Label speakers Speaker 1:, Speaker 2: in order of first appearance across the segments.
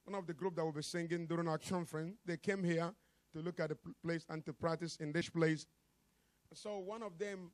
Speaker 1: one of the group that will be singing during our conference. They came here to look at the place and to practice in this place. So one of them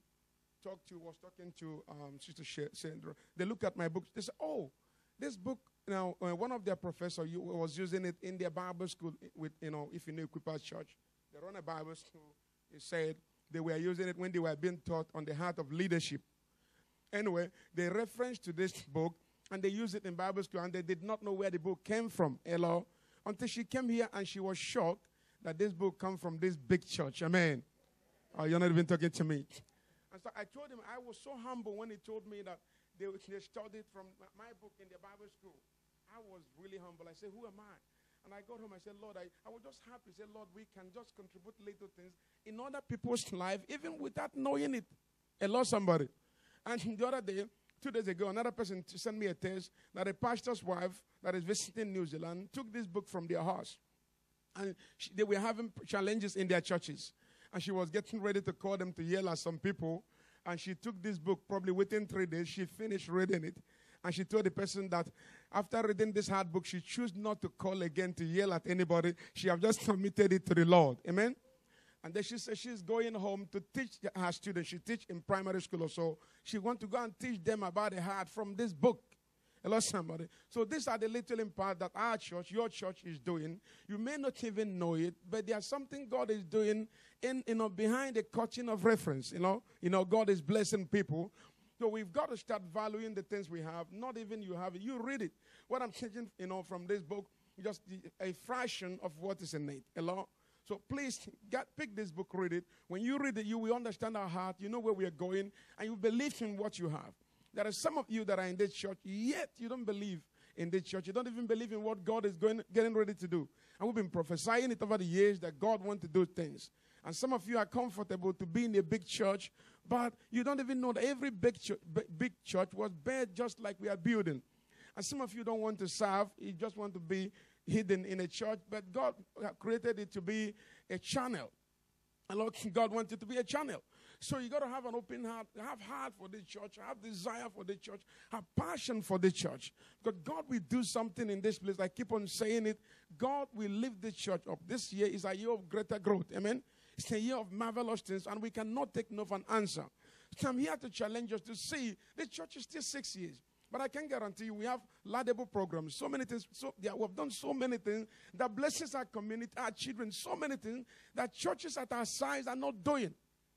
Speaker 1: was talking to Sister Sandra. They look at my book. They said, "Oh, this book." Now, one of their professors was using it in their Bible school. With if you know Equippers Church, they run a Bible school. He said they were using it when they were being taught on the heart of leadership. Anyway, they referenced to this book and they used it in Bible school, and they did not know where the book came from. Hello, until she came here and she was shocked that this book comes from this big church. Amen. Oh, you're not even talking to me. And so I told him I was so humble when he told me that they studied from my book in the Bible school. I was really humble. I said, "Who am I?" And I got home. I said, "Lord, I was just happy." I said, "Lord, we can just contribute little things in other people's life, even without knowing it." Hello, somebody. And the other day, 2 days ago, another person sent me a text that a pastor's wife that is visiting New Zealand took this book from their house. And they were having challenges in their churches. And she was getting ready to call them to yell at some people. And she took this book, probably within 3 days, she finished reading it. And she told the person that after reading this hard book, she chose not to call again to yell at anybody. She have just committed it to the Lord. Amen? And then she said she's going home to teach her students. She teach in primary school or so. She wants to go and teach them about the heart from this book. Hello, somebody. So these are the little impact that our church, your church is doing. You may not even know it, but there's something God is doing behind the curtain of reference. God is blessing people. So we've got to start valuing the things we have. Not even you have it. You read it. What I'm teaching, from this book, just a fraction of what is in it. Hello? So please, pick this book, read it. When you read it, you will understand our heart. You know where we are going, and you believe in what you have. There are some of you that are in this church, yet you don't believe in this church. You don't even believe in what God is getting ready to do. And we've been prophesying it over the years that God wants to do things. And some of you are comfortable to be in a big church, but you don't even know that every big church was built just like we are building. And some of you don't want to serve. You just want to be hidden in a church. But God created it to be a channel. And Lord, God wanted it to be a channel. So you got to have an open heart, have heart for the church, have desire for the church, have passion for the church. Because God will do something in this place. I keep on saying it. God will lift the church up. This year is a year of greater growth. Amen. It's a year of marvelous things, and we cannot take no for an answer. So I'm here to challenge us to see the church is still 6 years. But I can guarantee you we have laudable programs, so many things. We have done so many things that blesses our community, our children, so many things that churches at our size are not doing.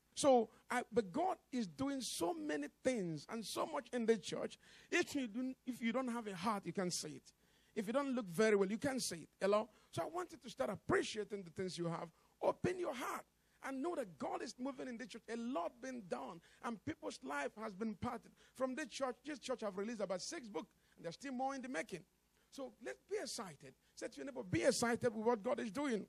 Speaker 1: But God is doing so many things and so much in the church. If you don't have a heart, you can say it. If you don't look very well, you can say it. Hello? So I want you to start appreciating the things you have. Open your heart and know that God is moving in the church. A lot been done, and people's life has been parted. From this church have released about 6 books, and there's still more in the making. So let's be excited. Say to your neighbor, be excited with what God is doing.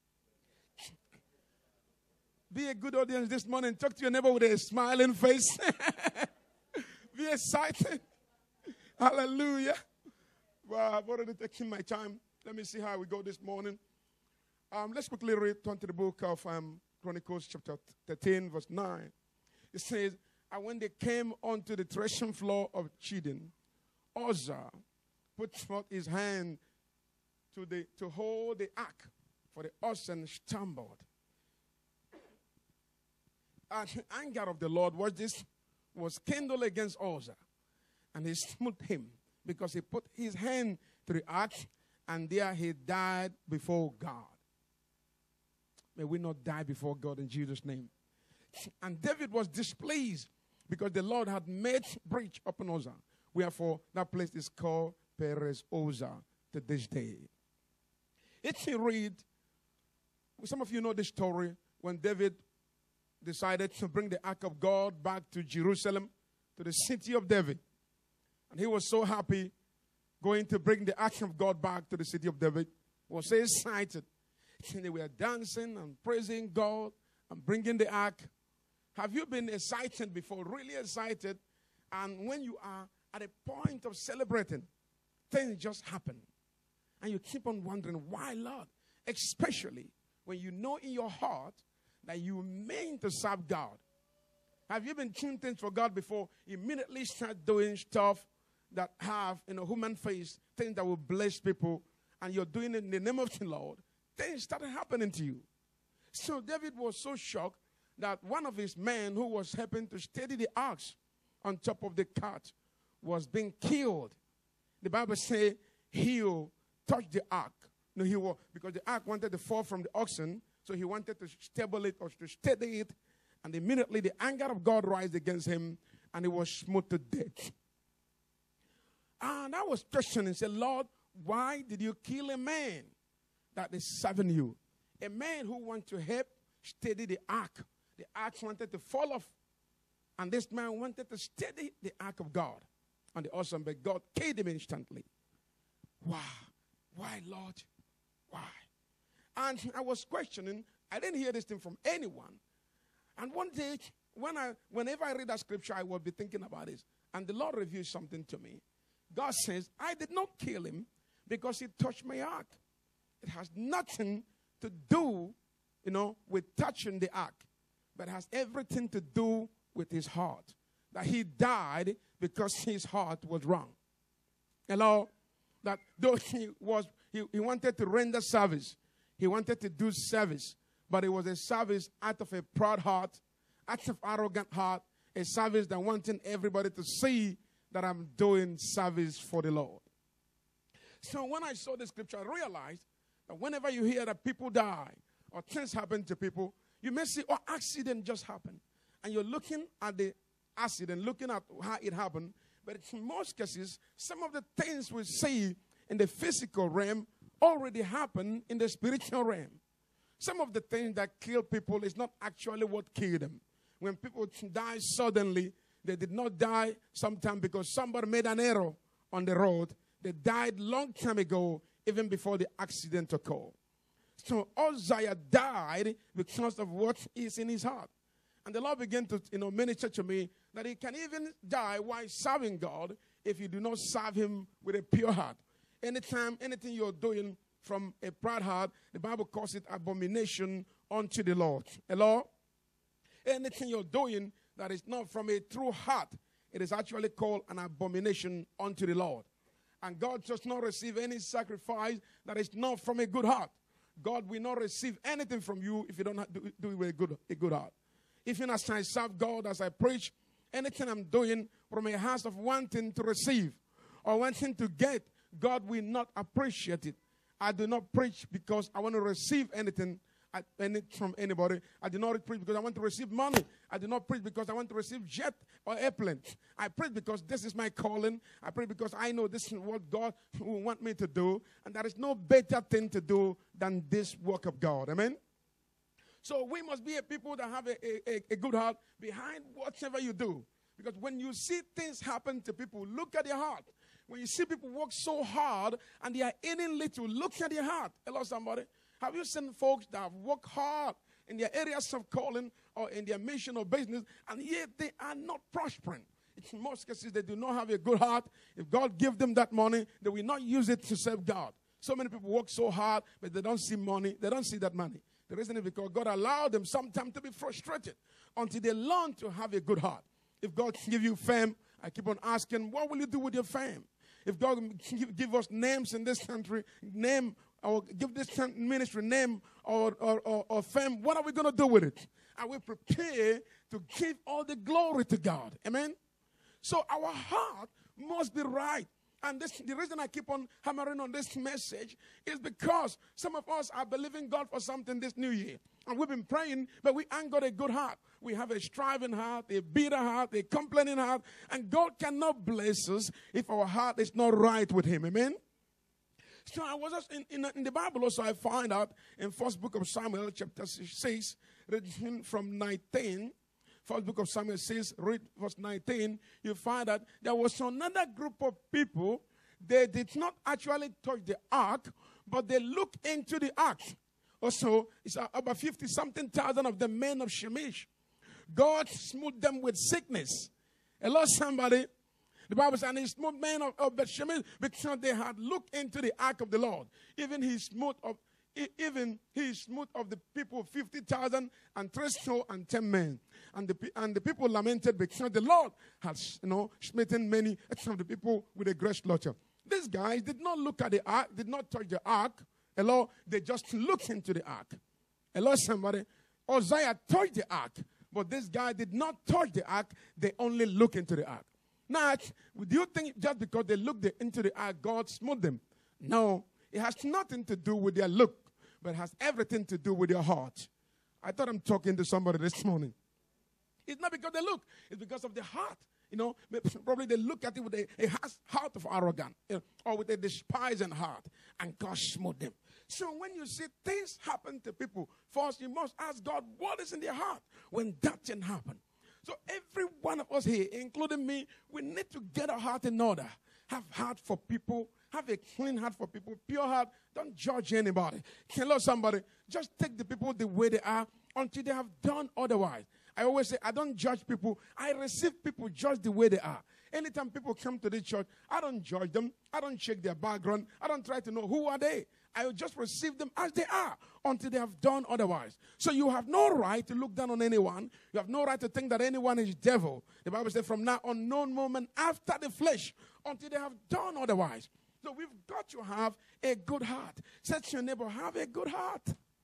Speaker 1: Be a good audience this morning. Talk to your neighbor with a smiling face. Be excited. Hallelujah. Well, I've already taken my time. Let me see how we go this morning. Let's quickly turn to the book of Chronicles chapter 13, verse 9. It says, "And when they came onto the threshing floor of Chidon, Uzzah put forth his hand to hold the ark, for the oxen stumbled. And the anger of the Lord was kindled against Uzzah, and he smote him, because he put his hand to the ark, and there he died before God." May we not die before God in Jesus' name. And David was displeased because the Lord had made breach upon Uzzah. Wherefore, that place is called Perez Uzzah to this day. If you read, some of you know the story when David decided to bring the ark of God back to Jerusalem, to the city of David. And he was so happy going to bring the ark of God back to the city of David. He was so excited. And they were dancing and praising God and bringing the ark. Have you been excited before, really excited? And when you are at a point of celebrating, things just happen. And you keep on wondering, why, Lord? Especially when you know in your heart that you mean to serve God. Have you been doing things for God before? Immediately start doing stuff that have, human face, things that will bless people. and you're doing it in the name of the Lord, things started happening to you. So David was so shocked that one of his men who was helping to steady the ox on top of the cart was being killed. The Bible says he touched the ark. No, because the ark wanted to fall from the oxen, so he wanted to stable it or to steady it, and immediately the anger of God rised against him, and he was smote to death. And I was questioning, said, Lord, why did you kill a man that is serving you? A man who wants to help steady the ark. The ark wanted to fall off, and this man wanted to steady the ark of God on the oxen, but God killed him instantly. Wow. Why, Lord? Why? And I was questioning. I didn't hear this thing from anyone. And one day, whenever I read that scripture, I will be thinking about this. And the Lord revealed something to me. God says, I did not kill him because he touched my ark. It has nothing to do, with touching the ark, but it has everything to do with his heart. That he died because his heart was wrong. Hello? That though he wanted to render service, he wanted to do service, but it was a service out of a proud heart, out of arrogant heart, a service that wanted everybody to see that I'm doing service for the Lord. So when I saw the scripture, I realized that whenever you hear that people die or things happen to people, you may see, accident just happened. And you're looking at the accident, looking at how it happened. But in most cases, some of the things we see in the physical realm already happen in the spiritual realm. Some of the things that kill people is not actually what killed them. When people die suddenly, they did not die sometime because somebody made an error on the road. They died long time ago, even before the accident occurred. So Uzziah died because of what is in his heart. And the Lord began to minister to me that he can even die while serving God if you do not serve him with a pure heart. Anytime, anything you're doing from a proud heart, the Bible calls it abomination unto the Lord. Hello? Anything you're doing that is not from a true heart, it is actually called an abomination unto the Lord. And God does not receive any sacrifice that is not from a good heart. God will not receive anything from you if you don't do it with a good heart. Even as I serve God, as I preach, anything I'm doing from a heart of wanting to receive or wanting to get, God will not appreciate it. I do not preach because I want to receive anything from anybody. I do not preach because I want to receive money. I do not preach because I want to receive jet or airplane. I preach because this is my calling. I preach because I know this is what God will want me to do. And there is no better thing to do than this work of God. Amen? So we must be a people that have a good heart behind whatever you do. Because when you see things happen to people, look at their heart. When you see people work so hard and they are earning little, look at their heart. Hello, somebody. Have you seen folks that have worked hard in their areas of calling or in their mission or business, and yet they are not prospering? In most cases, they do not have a good heart. If God gives them that money, they will not use it to serve God. So many people work so hard, but they don't see money. They don't see that money. The reason is because God allowed them sometimes to be frustrated until they learn to have a good heart. If God give you fame, I keep on asking, what will you do with your fame? If God give us names in this country, name or give this ministry name or fame, what are we going to do with it? Are we prepared to give all the glory to God? Amen? So our heart must be right. And the reason I keep on hammering on this message is because some of us are believing God for something this new year. And we've been praying, but we ain't got a good heart. We have a striving heart, a bitter heart, a complaining heart. And God cannot bless us if our heart is not right with him. Amen? So I was just in the Bible also, I find out in first book of Samuel, chapter 6, reading from 19. First book of Samuel says, read verse 19, you find that there was another group of people. They did not actually touch the ark, but they looked into the ark. Also, it's about 50-something thousand of the men of Shemesh. God smote them with sickness. Hello, somebody. The Bible says, and he smote men of Shemesh because they had looked into the ark of the Lord. Even he smote of the people 50,000 and 310 men. And the people lamented because the Lord had smitten many of the people with a great slaughter. These guys did not look at the ark, did not touch the ark. Hello, they just looked into the ark. Hello, somebody. Uzziah touched the ark, but this guy did not touch the ark. They only looked into the ark. Now, do you think just because they looked into the ark, God smote them? No, it has nothing to do with their look, but it has everything to do with their heart. I thought I'm talking to somebody this morning. It's not because they look, it's because of the heart. You know, probably they look at it with a heart of arrogance, or with a despising heart, and God smote them. So when you see things happen to people, first you must ask God, what is in their heart when that thing happen? So every one of us here, including me, we need to get our heart in order. Have heart for people. Have a clean heart for people. Pure heart. Don't judge anybody. Hello, somebody. Just take the people the way they are until they have done otherwise. I always say, I don't judge people. I receive people just the way they are. Anytime people come to the church, I don't judge them. I don't check their background. I don't try to know who are they. I will just receive them as they are until they have done otherwise. So you have no right to look down on anyone. You have no right to think that anyone is devil. The Bible says from now on, no moment after the flesh until they have done otherwise. So we've got to have a good heart. Say to your neighbor, have a good heart.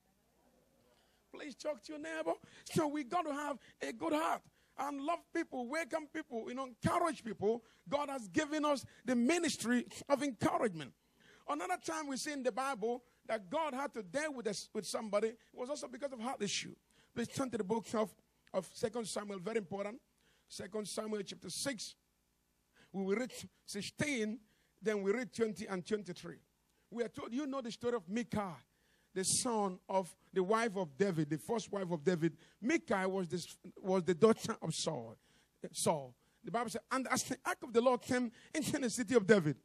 Speaker 1: Please talk to your neighbor. So we got to have a good heart and love people, welcome people, encourage people. God has given us the ministry of encouragement. Another time we see in the Bible that God had to deal with somebody. It was also because of heart issue. Please turn to the book of 2 Samuel, very important. 2 Samuel chapter 6. We will read 16, then we read 20 and 23. We are told, you know the story of Micah, the son of the wife of David, the first wife of David. Micah was the daughter of Saul. The Bible says, and as the ark of the Lord came into the city of David,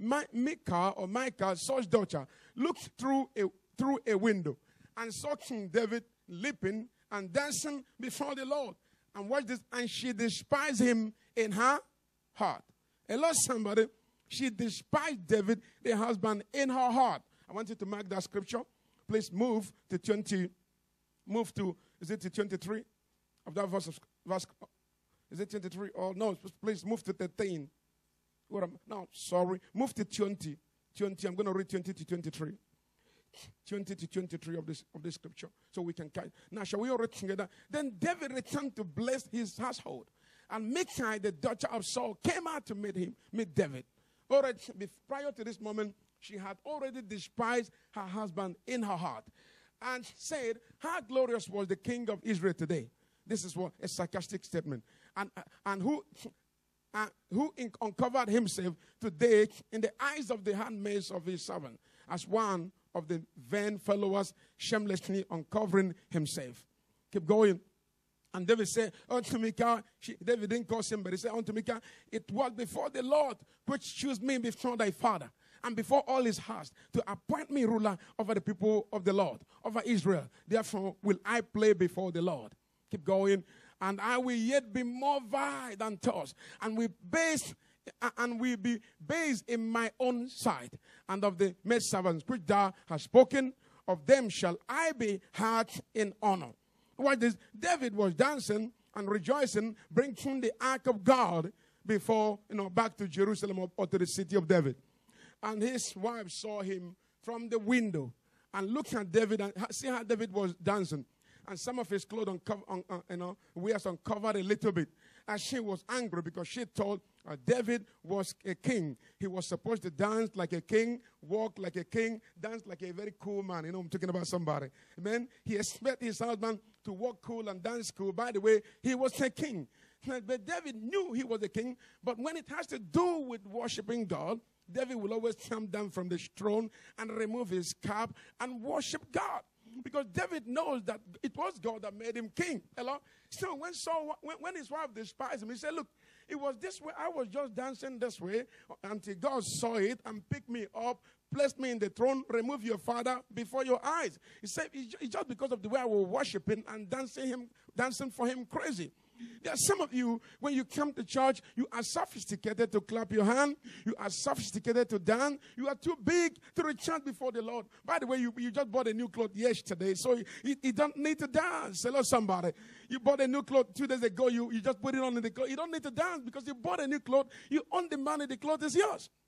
Speaker 1: Micah, Saul's daughter, looked through a window and saw King David leaping and dancing before the Lord. And watch this, and she despised him in her heart. Hello, somebody. She despised David, the husband, in her heart. I want you to mark that scripture. Please move to 20. Move to, is it to 23 of that verse? Is it 23? Oh, no, please move to 13. No, sorry. Move to 20. 20. I'm going to read 20 to 23. 20 to 23 of this scripture. So we can count. Now, shall we all read together? Then David returned to bless his household. And Michal, the daughter of Saul, came out to meet David. Already, prior to this moment, she had already despised her husband in her heart. And said, how glorious was the king of Israel today. This is what a sarcastic statement. And who uncovered himself today in the eyes of the handmaids of his servant, as one of the vain followers shamelessly uncovering himself. Keep going. And David said unto Michal, David didn't call him, but he said unto Michal, it was before the Lord which chose me before thy father, and before all his house, to appoint me ruler over the people of the Lord, over Israel. Therefore will I play before the Lord. Keep going. And I will yet be more vile than thus, and will be based in my own sight, and of the maidservants which thou hast spoken, of them shall I be hard in honor. Watch this. David was dancing and rejoicing, bringing the ark of God before, back to Jerusalem or to the city of David. And his wife saw him from the window and looked at David and see how David was dancing. And some of his clothes wears uncovered a little bit. And she was angry because she thought David was a king. He was supposed to dance like a king, walk like a king, dance like a very cool man. I'm talking about somebody. Amen. He expected his husband to walk cool and dance cool. By the way, he was a king. But David knew he was a king. But when it has to do with worshiping God, David will always come down from the throne and remove his cap and worship God. Because David knows that it was God that made him king. Hello? So when his wife despised him, he said, look, it was this way. I was just dancing this way until God saw it and picked me up, placed me in the throne, remove your father before your eyes. He said, it's just because of the way I was worshiping and dancing for him crazy. There are some of you, when you come to church, you are sophisticated to clap your hand. You are sophisticated to dance. You are too big to recite before the Lord. By the way, you just bought a new cloth yesterday, so you don't need to dance. Hello, somebody. You bought a new cloth 2 days ago. You just put it on in the cloth. You don't need to dance because you bought a new cloth. You own the money. The cloth is yours.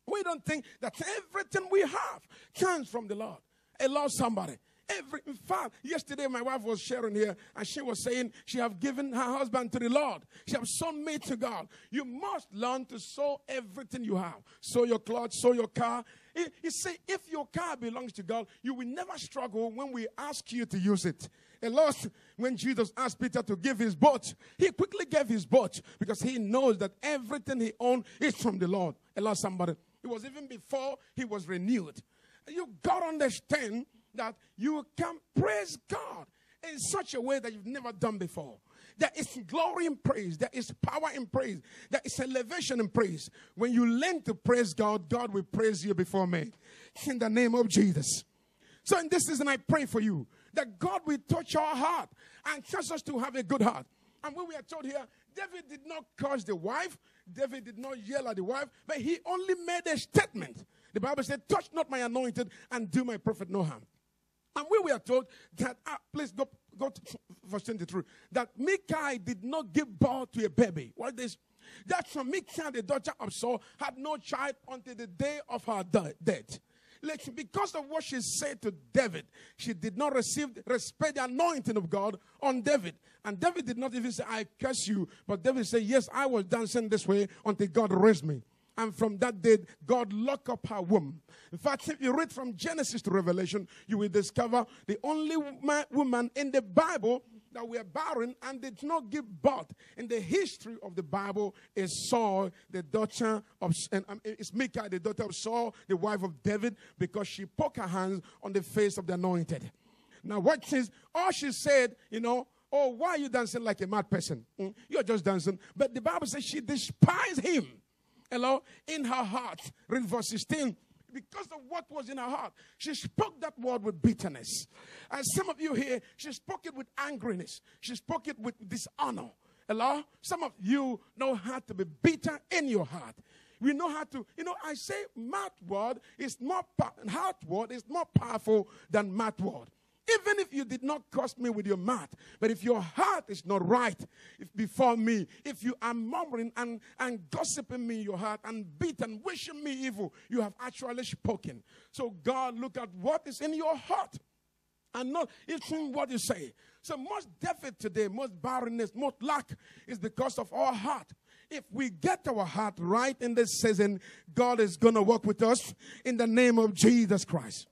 Speaker 1: We don't think that everything we have comes from the Lord. Hello, somebody. In fact, yesterday my wife was sharing here, and she was saying she have given her husband to the Lord. She have sown me to God. You must learn to sow everything you have. Sow your clothes, sow your car. You see, if your car belongs to God, you will never struggle when we ask you to use it. A lot, when Jesus asked Peter to give his boat, he quickly gave his boat because he knows that everything he owned is from the Lord. Hello, somebody. It was even before he was renewed. You got to understand that you can praise God in such a way that you've never done before. There is glory in praise. There is power in praise. There is elevation in praise. When you learn to praise God, God will praise you before men. In the name of Jesus. So in this season, I pray for you that God will touch our heart and cause us to have a good heart. And when we are told here, David did not curse the wife. David did not yell at the wife. But he only made a statement. The Bible said, touch not my anointed and do my prophet no harm. And we were told that, please go to verse 23, that Michal did not give birth to a baby. What is this? That's from Michal, the daughter of Saul, had no child until the day of her death. Because of what she said to David, she did not respect the anointing of God on David. And David did not even say, I curse you. But David said, yes, I was dancing this way until God raised me. And from that day, God locked up her womb. In fact, if you read from Genesis to Revelation, you will discover the only woman in the Bible that were barren and did not give birth in the history of the Bible is Saul, the daughter of, it's Michal, the daughter of Saul, the wife of David, because she poked her hands on the face of the anointed. Now, all she said, oh, why are you dancing like a mad person? You're just dancing. But the Bible says she despised him. Hello? In her heart. Read verse 16. Because of what was in her heart, she spoke that word with bitterness. And some of you here, she spoke it with angriness. She spoke it with dishonor. Hello? Some of you know how to be bitter in your heart. We know how to, I say mad word is heart word is more powerful than mad word. Even if you did not curse me with your mouth, but if your heart is not right before me, if you are murmuring and gossiping me in your heart and beating, wishing me evil, you have actually spoken. So God, look at what is in your heart and not even what you say. So most deficit today, most barrenness, most lack is because of our heart. If we get our heart right in this season, God is going to work with us in the name of Jesus Christ.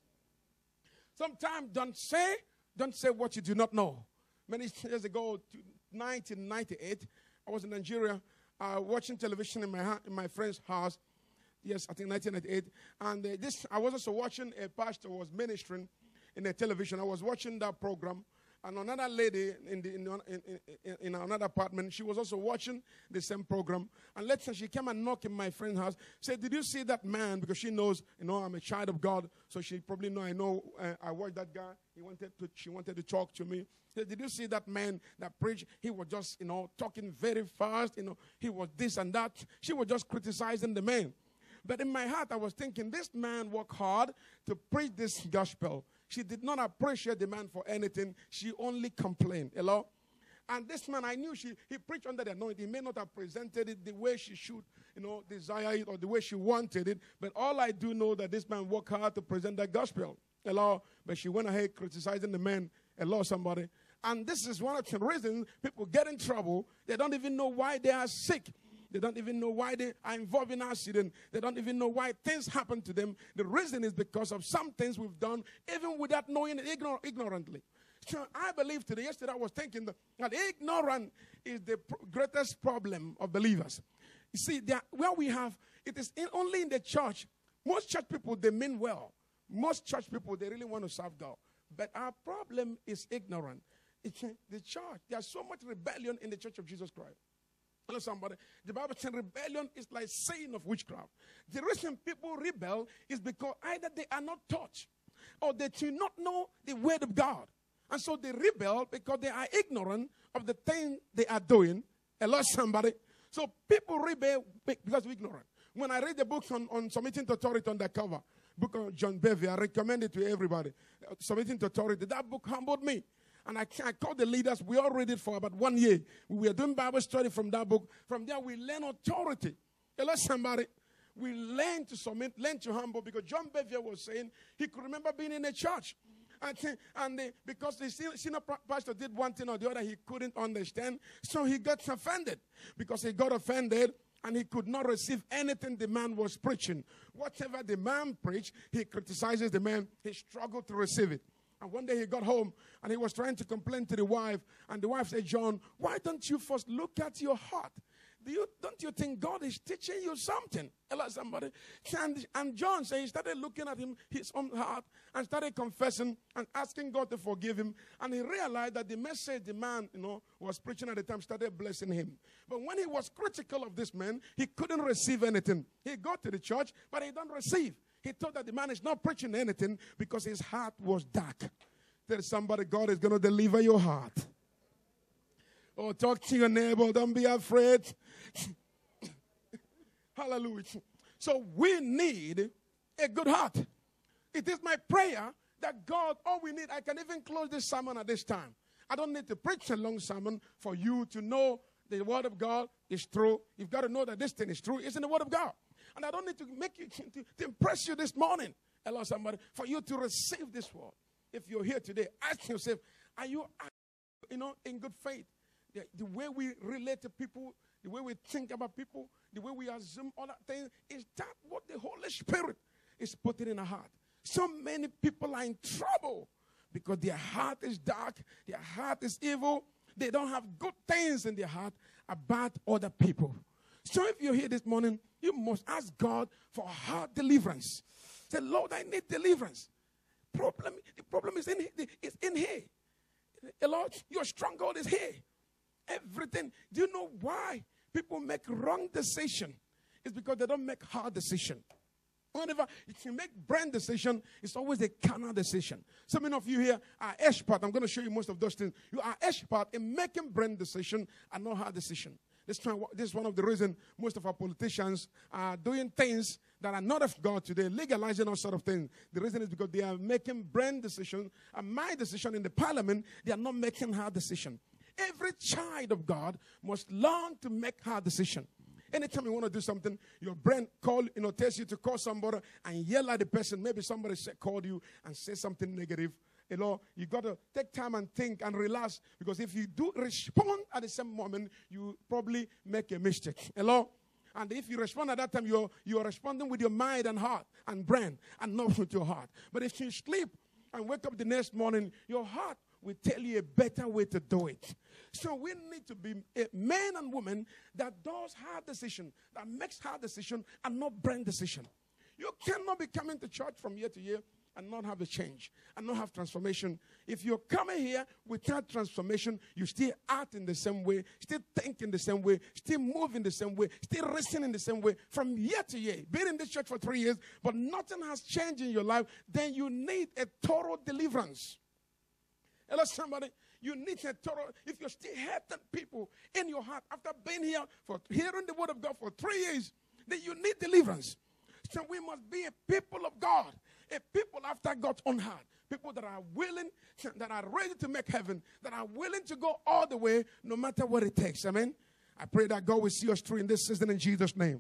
Speaker 1: Sometimes don't say what you do not know. Many years ago, 1998, I was in Nigeria watching television in my friend's house. Yes, I think 1998. And I was also watching a pastor was ministering in the television. I was watching that program. And another lady in another apartment, she was also watching the same program. And later she came and knocked in my friend's house. Said, did you see that man? Because she knows, I'm a child of God. So she probably know I watched that guy. She wanted to talk to me. Said, did you see that man that preached? He was just, talking very fast. He was this and that. She was just criticizing the man. But in my heart, I was thinking, this man worked hard to preach this gospel. She did not appreciate the man for anything. She only complained. Hello? And this man, I knew he preached under the anointing. He may not have presented it the way she should, desire it or the way she wanted it. But all I do know that this man worked hard to present that gospel. Hello? But she went ahead criticizing the man. Hello, somebody? And this is one of the reasons people get in trouble. They don't even know why they are sick. They don't even know why they are involved in accident. They don't even know why things happen to them. The reason is because of some things we've done, even without knowing it ignorantly. So I believe today, yesterday I was thinking that ignorance is the greatest problem of believers. You see, where we have, it is only in the church. Most church people, they mean well. Most church people, they really want to serve God. But our problem is ignorance. It's the church. There's so much rebellion in the church of Jesus Christ. Hello, somebody. The Bible says rebellion is like saying of witchcraft. The reason people rebel is because either they are not taught or they do not know the word of God. And so they rebel because they are ignorant of the thing they are doing. Hello, somebody. So people rebel because of ignorance. When I read the book on submitting to authority on the cover, book of John Bevere, I recommend it to everybody. Submitting to authority. That book humbled me. And I called the leaders. We all read it for about 1 year. We were doing Bible study from that book. From there, we learn authority. Hello, somebody. we learn to submit, learn to humble, because John Bevere was saying he could remember being in a church. Because the senior pastor did one thing or the other he couldn't understand, so he got offended. Because he got offended and he could not receive anything the man was preaching. Whatever the man preached, he criticizes the man. He struggled to receive it. And one day he got home and he was trying to complain to the wife. And the wife said, John, why don't you first look at your heart? Don't you think God is teaching you something? Hello, somebody. And John said he started looking at his own heart and started confessing and asking God to forgive him. And he realized that the message the man, was preaching at the time started blessing him. But when he was critical of this man, he couldn't receive anything. He got to the church, but he don't receive. He thought that the man is not preaching anything because his heart was dark. There is somebody, God is going to deliver your heart. Oh, talk to your neighbor. Don't be afraid. Hallelujah. So we need a good heart. It is my prayer that God, all we need, I can even close this sermon at this time. I don't need to preach a long sermon for you to know the word of God is true. You've got to know that this thing is true. It's in the word of God. And I don't need to make you, to impress you this morning. Hello, somebody. For you to receive this word. If you're here today, ask yourself, are you in good faith? The way we relate to people, the way we think about people, the way we assume all that thing, is that what the Holy Spirit is putting in our heart? So many people are in trouble because their heart is dark, their heart is evil, they don't have good things in their heart about other people. So if you're here this morning, you must ask God for heart deliverance. Say, Lord, I need deliverance. The problem is in here. Lord, your stronghold is here. Everything. Do you know why people make wrong decision? It's because they don't make hard decision. Whenever you make brain decision, it's always a carnal decision. So many of you here are expert. I'm going to show you most of those things. You are expert in making brain decision and not hard decision. This is one of the reasons most of our politicians are doing things that are not of God today, legalizing all sort of things. The reason is because they are making brain decisions, and my decision in the parliament, they are not making hard decision. Every child of God must learn to make hard decision. Anytime you want to do something, your brain tells you to call somebody and yell at the person. Maybe somebody called you and say something negative. You got to take time and think and relax, because if you do respond at the same moment, you probably make a mistake. And if you respond at that time, you're responding with your mind and heart and brain and not with your heart. But if you sleep and wake up the next morning, your heart will tell you a better way to do it. So we need to be men and women that does hard decision, that makes hard decision and not brain decision. You cannot be coming to church from year to year and not have a change and not have transformation. If you're coming here without transformation, you still act in the same way, still think in the same way, still move in the same way, still reason in the same way from year to year. Been in this church for 3 years, but nothing has changed in your life, then you need a thorough deliverance. Hello, somebody. You need a thorough, if you're still hurting people in your heart after being here for hearing the word of God for 3 years, then you need deliverance. So we must be a people of God, a people after God's own heart, people that are willing, that are ready to make heaven, that are willing to go all the way, no matter what it takes. Amen. I pray that God will see us through in this season in Jesus' name.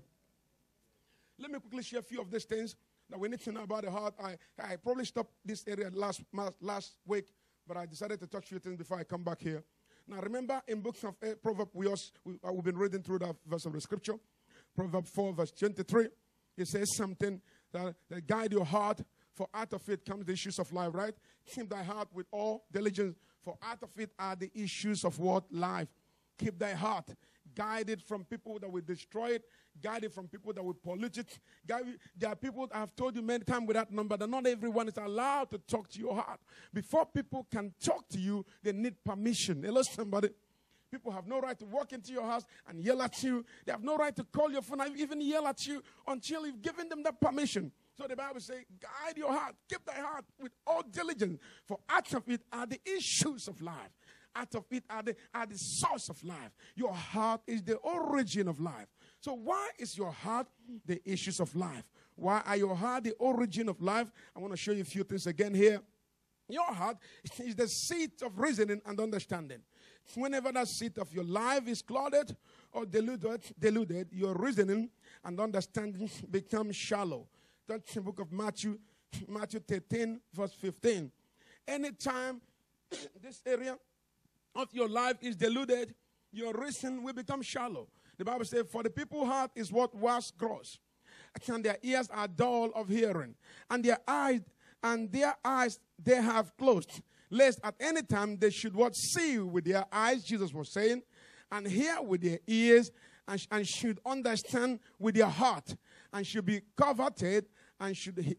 Speaker 1: Let me quickly share a few of these things that we need to know about the heart. I probably stopped this area last week, but I decided to touch a few things before I come back here. Now, remember in books of Proverbs, we've been reading through that verse of the scripture, Proverbs 4, verse 23. It says something that guide your heart, for out of it comes the issues of life, right? Keep thy heart with all diligence, for out of it are the issues of what? Life. Keep thy heart. Guide it from people that will destroy it. Guide it from people that will pollute it. There are people that I've told you many times with that number that not everyone is allowed to talk to your heart. Before people can talk to you, they need permission. Hello, somebody. People have no right to walk into your house and yell at you. They have no right to call your phone and even yell at you until you've given them that permission. So the Bible says, guide your heart. Keep thy heart with all diligence. For out of it are the issues of life. Out of it are the source of life. Your heart is the origin of life. So why is your heart the issues of life? Why are your heart the origin of life? I want to show you a few things again here. Your heart is the seat of reasoning and understanding. Whenever that seat of your life is clouded or deluded, your reasoning and understanding become shallow. That's the book of Matthew 13, verse 15. Anytime this area of your life is deluded, your reason will become shallow. The Bible says, for the people's heart is what was gross, and their ears are dull of hearing, and their eyes they have closed, lest at any time they should what see with their eyes, Jesus was saying, and hear with their ears, and should understand with their heart, and should be converted, and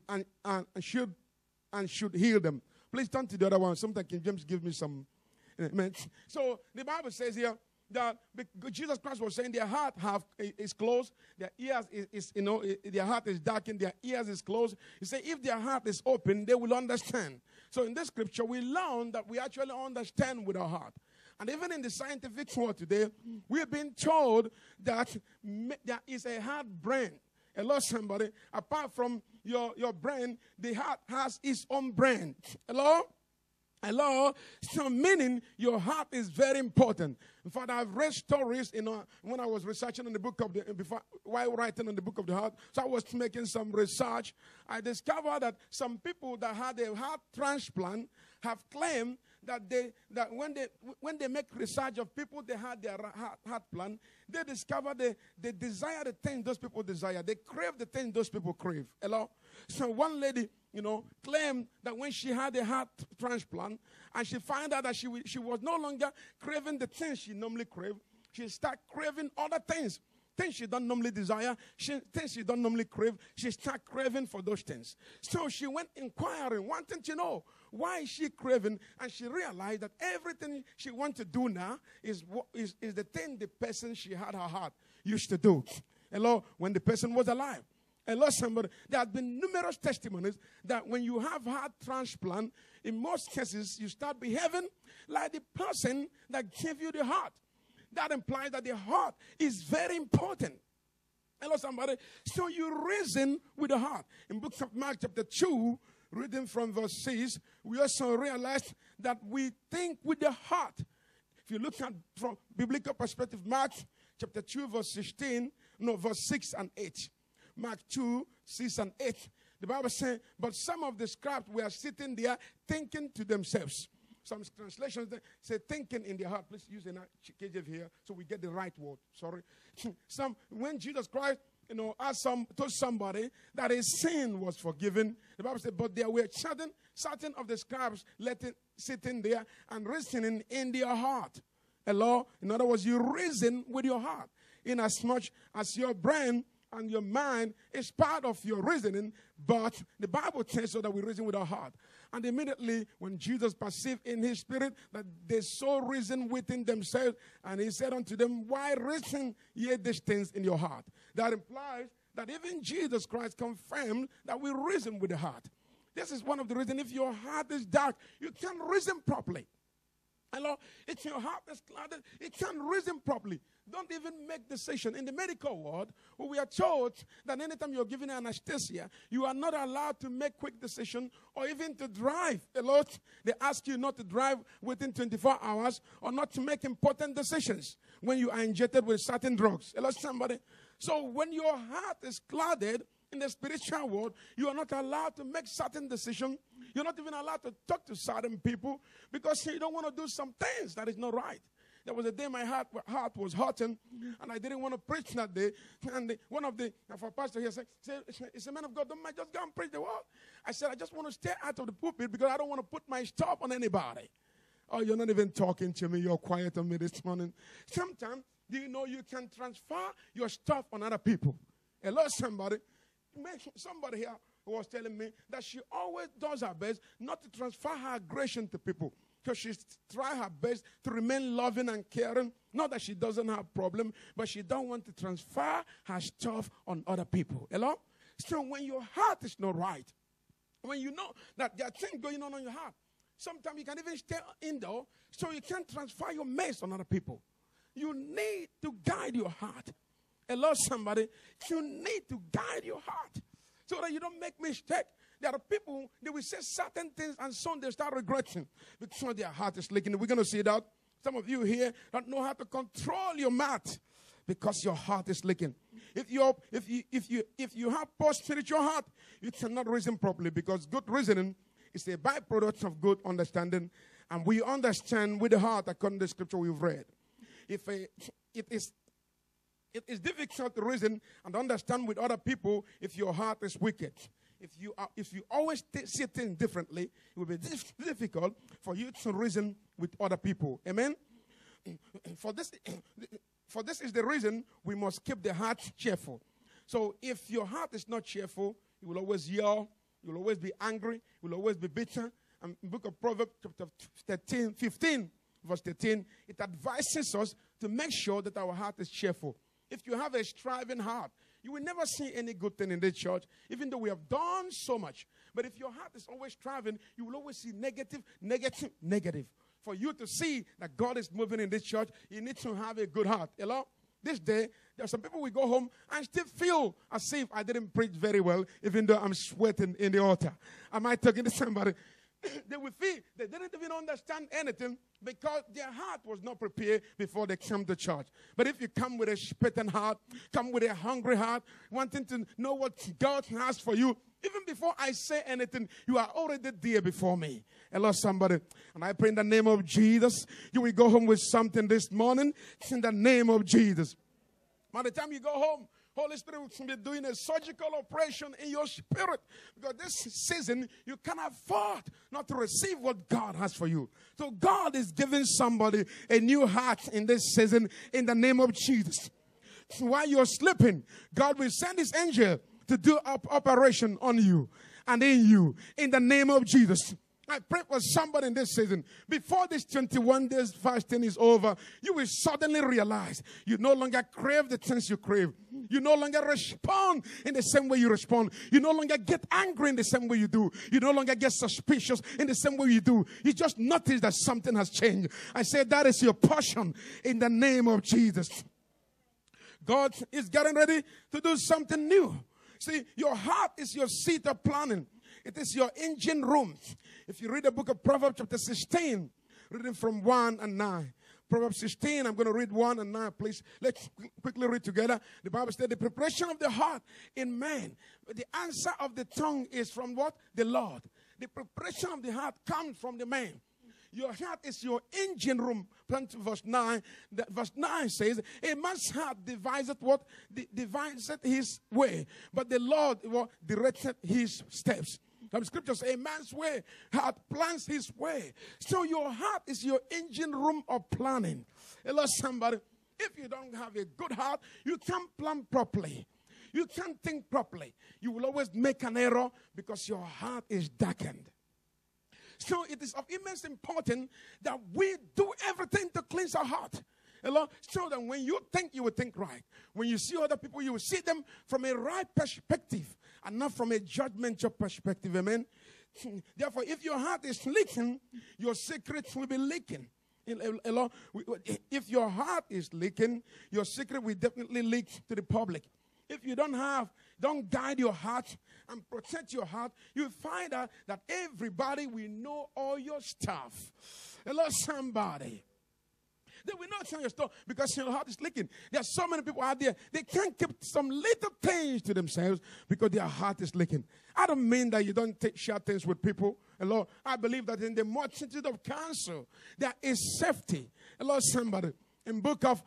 Speaker 1: should heal them. Please turn to the other one. Sometimes King James give me some. So the Bible says here that Jesus Christ was saying their heart is closed, their ears is their heart is darkened, their ears is closed. He said if their heart is open, they will understand. So in this scripture, we learn that we actually understand with our heart. And even in the scientific world today, we've been told that there is a heart brain. Hello, somebody. Apart from your brain, the heart has its own brain. Hello? Hello? So meaning your heart is very important. In fact, I've read stories, when I was researching on the book of while writing on the book of the heart. So I was making some research. I discovered that some people that had a heart transplant have claimed that when they make research of people that had their heart plan, they discover they desire the things those people desire. They crave the things those people crave. Hello? So one lady, claimed that when she had a heart transplant and she found out that she was no longer craving the things she normally crave, she started craving other things. Things she don't normally desire, things she don't normally crave, she started craving for those things. So she went inquiring, wanting to know why is she craving, and she realized that everything she wants to do now is the thing the person she had her heart used to do. Hello, when the person was alive. Hello, somebody. There have been numerous testimonies that when you have heart transplant, in most cases, you start behaving like the person that gave you the heart. That implies that the heart is very important. Hello, somebody. So you reason with the heart. In book of Mark chapter 2, reading from verse 6, we also realize that we think with the heart. If you look at from biblical perspective, Mark chapter 2, verse 6 and 8. Mark 2, 6 and 8. The Bible says, but some of the scribes were sitting there thinking to themselves. Some translations say thinking in their heart. Please use the Chikezie here so we get the right word. Sorry. When Jesus Christ, told somebody that his sin was forgiven, the Bible said, but there were certain of the scribes sitting there and reasoning in their heart. Hello? In other words, you reason with your heart. In as much as your brain and your mind is part of your reasoning, but the Bible tells us that we reason with our heart. And immediately, when Jesus perceived in his spirit that they so reason within themselves, and he said unto them, why reason ye these things in your heart? That implies that even Jesus Christ confirmed that we reason with the heart. This is one of the reasons. If your heart is dark, you can't reason properly. Hello? If your heart is clouded, it can't reason properly. Don't even make decision. In the medical world, we are told that anytime you're given anesthesia, you are not allowed to make quick decision or even to drive. Hello? They ask you not to drive within 24 hours or not to make important decisions when you are injected with certain drugs. Hello, somebody? So when your heart is clouded in the spiritual world, you are not allowed to make certain decisions. You're not even allowed to talk to certain people because you don't want to do some things that is not right. There was a day my heart was hurting, and I didn't want to preach that day. And one of the pastor here said, "It's a man of God, don't mind, just go and preach the word." I said, "I just want to stay out of the pulpit because I don't want to put my stuff on anybody." Oh, you're not even talking to me. You're quiet on me this morning. Sometimes, do you know you can transfer your stuff on other people? Hello, somebody. Somebody here was telling me that she always does her best not to transfer her aggression to people. Because she tries her best to remain loving and caring. Not that she doesn't have problem, but she don't want to transfer her stuff on other people. Hello? So when your heart is not right, when you know that there are things going on in your heart, sometimes you can even stay indoor so you can't transfer your mess on other people. You need to guide your heart. Hello, somebody. You need to guide your heart so that you don't make mistake. There are people, they will say certain things and soon they start regretting because their heart is leaking. We're going to see that. Some of you here don't know how to control your mouth because your heart is leaking. If you have poor spiritual heart, you cannot reason properly, because good reasoning is a byproduct of good understanding, and we understand with the heart according to the scripture we've read. It is difficult to reason and understand with other people if your heart is wicked. If you always see things differently, it will be difficult for you to reason with other people. Amen? For this is the reason we must keep the heart cheerful. So if your heart is not cheerful, you will always yell, you will always be angry, you will always be bitter. And in the book of Proverbs, chapter 15, verse 13, it advises us to make sure that our heart is cheerful. If you have a striving heart, you will never see any good thing in this church, even though we have done so much. But if your heart is always striving, you will always see negative, negative, negative. For you to see that God is moving in this church, you need to have a good heart. Hello? This day, there are some people will go home and still feel as if I didn't preach very well, even though I'm sweating in the altar. Am I talking to somebody? They will feel they didn't even understand anything because their heart was not prepared before they come to church. But if you come with a spitting heart, come with a hungry heart, wanting to know what God has for you, even before I say anything, you are already there before me. Hello, somebody. And I pray in the name of Jesus, you will go home with something this morning. In the name of Jesus. By the time you go home, Holy Spirit will be doing a surgical operation in your spirit. Because this season, you can't afford not to receive what God has for you. So God is giving somebody a new heart in this season in the name of Jesus. So while you're sleeping, God will send his angel to do operation on you and in you in the name of Jesus. I pray for somebody in this season. Before this 21 days fasting is over, you will suddenly realize you no longer crave the things you crave. You no longer respond in the same way you respond. You no longer get angry in the same way you do. You no longer get suspicious in the same way you do. You just notice that something has changed. I say that is your portion in the name of Jesus. God is getting ready to do something new. See, your heart is your seat of planning. It is your engine room. If you read the book of Proverbs chapter 16, reading from 1 and 9. Proverbs 16, I'm going to read 1 and 9, please. Let's quickly read together. The Bible says, the preparation of the heart in man, the answer of the tongue is from what? The Lord. The preparation of the heart comes from the man. Your heart is your engine room. Verse 9. Verse 9 says, a man's heart deviseth what? Deviseth his way. But the Lord directed his steps. The scripture says, a man's way, heart plans his way. So your heart is your engine room of planning. Hello, somebody. If you don't have a good heart, you can't plan properly. You can't think properly. You will always make an error because your heart is darkened. So it is of immense importance that we do everything to cleanse our heart. Hello? So that when you think, you will think right. When you see other people, you will see them from a right perspective and not from a judgmental perspective. Amen? Therefore, if your heart is leaking, your secrets will be leaking. Hello? If your heart is leaking, your secret will definitely leak to the public. If you don't guide your heart and protect your heart, you find out that everybody will know all your stuff. Hello, somebody. They will not tell your story because your heart is leaking. There are so many people out there, they can't keep some little things to themselves because their heart is leaking. I don't mean that you don't share things with people. Hello, I believe that in the multitude of counsel, there is safety. Hello, somebody. In book of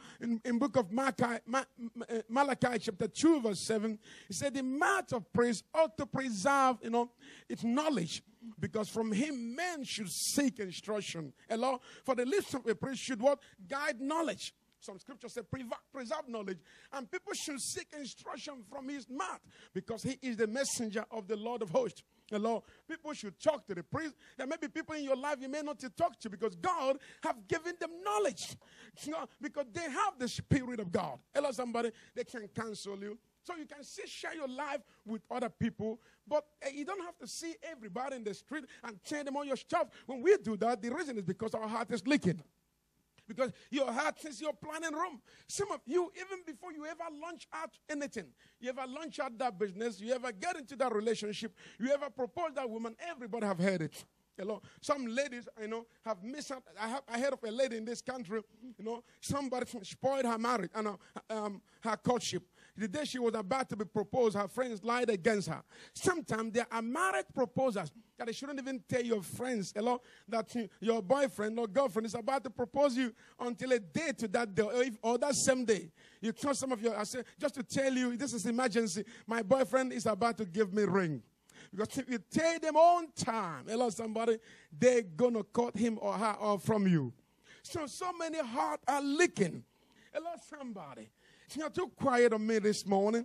Speaker 1: Malachi chapter 2 verse 7, he said the mouth of praise ought to preserve, its knowledge, because from him men should seek instruction. Hello? For the lips of a priest should what? Guide knowledge. Some scriptures say preserve knowledge. And people should seek instruction from his mouth because he is the messenger of the Lord of hosts. Hello? People should talk to the priest. There may be people in your life you may not talk to because God have given them knowledge. Because they have the Spirit of God. Hello, somebody. They can counsel you. So you can share your life with other people, but you don't have to see everybody in the street and tell them all your stuff. When we do that, the reason is because our heart is leaking. Because your heart is your planning room. Some of you, even before you ever launch out anything, you ever launch out that business, you ever get into that relationship, you ever propose that woman, everybody have heard it. Hello. Some ladies, have missed out. I heard of a lady in this country, somebody spoiled her marriage and her courtship. The day she was about to be proposed, her friends lied against her. Sometimes there are marriage proposals that they shouldn't even tell your friends, that your boyfriend or girlfriend is about to propose you until a day to that day or that same day. You tell some of I say, just to tell you, this is emergency. My boyfriend is about to give me ring. Because if you tell them on time, somebody, they're going to cut him or her off from you. So many hearts are leaking. Somebody. You're too quiet on me this morning.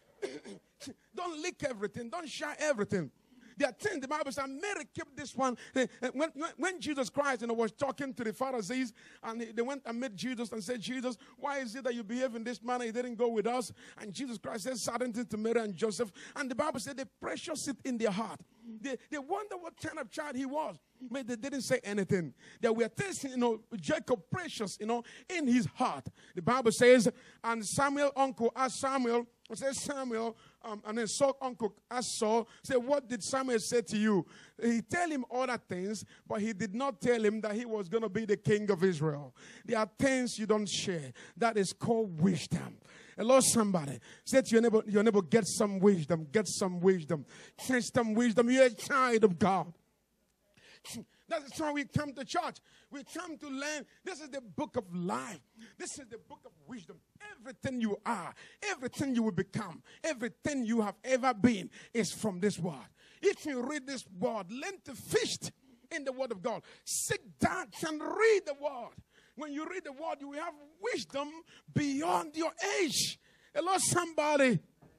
Speaker 1: Don't leak everything. Don't share everything. There are things, the Bible says, Mary kept this one. When Jesus Christ was talking to the Pharisees, and they went and met Jesus and said, Jesus, why is it that you behave in this manner? He didn't go with us. And Jesus Christ said certain things to Mary and Joseph. And the Bible said they precious it in their heart. They wonder what kind of child he was. But they didn't say anything. They were testing, Jacob precious, in his heart. The Bible says, and Samuel uncle asked Samuel, Samuel, and then Saul uncle asked Saul, say, what did Samuel say to you? He tell him other things, but he did not tell him that he was going to be the king of Israel. There are things you don't share. That is called wisdom. Hello, somebody. Say to your neighbor, get some wisdom. Get some wisdom. Get some wisdom. You're a child of God. That's why we come to church. We come to learn. This is the book of life. This is the book of wisdom. Everything you are, everything you will become, everything you have ever been is from this word. If you read this word, learn to feast in the word of God. Sit down and read the word. When you read the word, you will have wisdom beyond your age. Hello, somebody.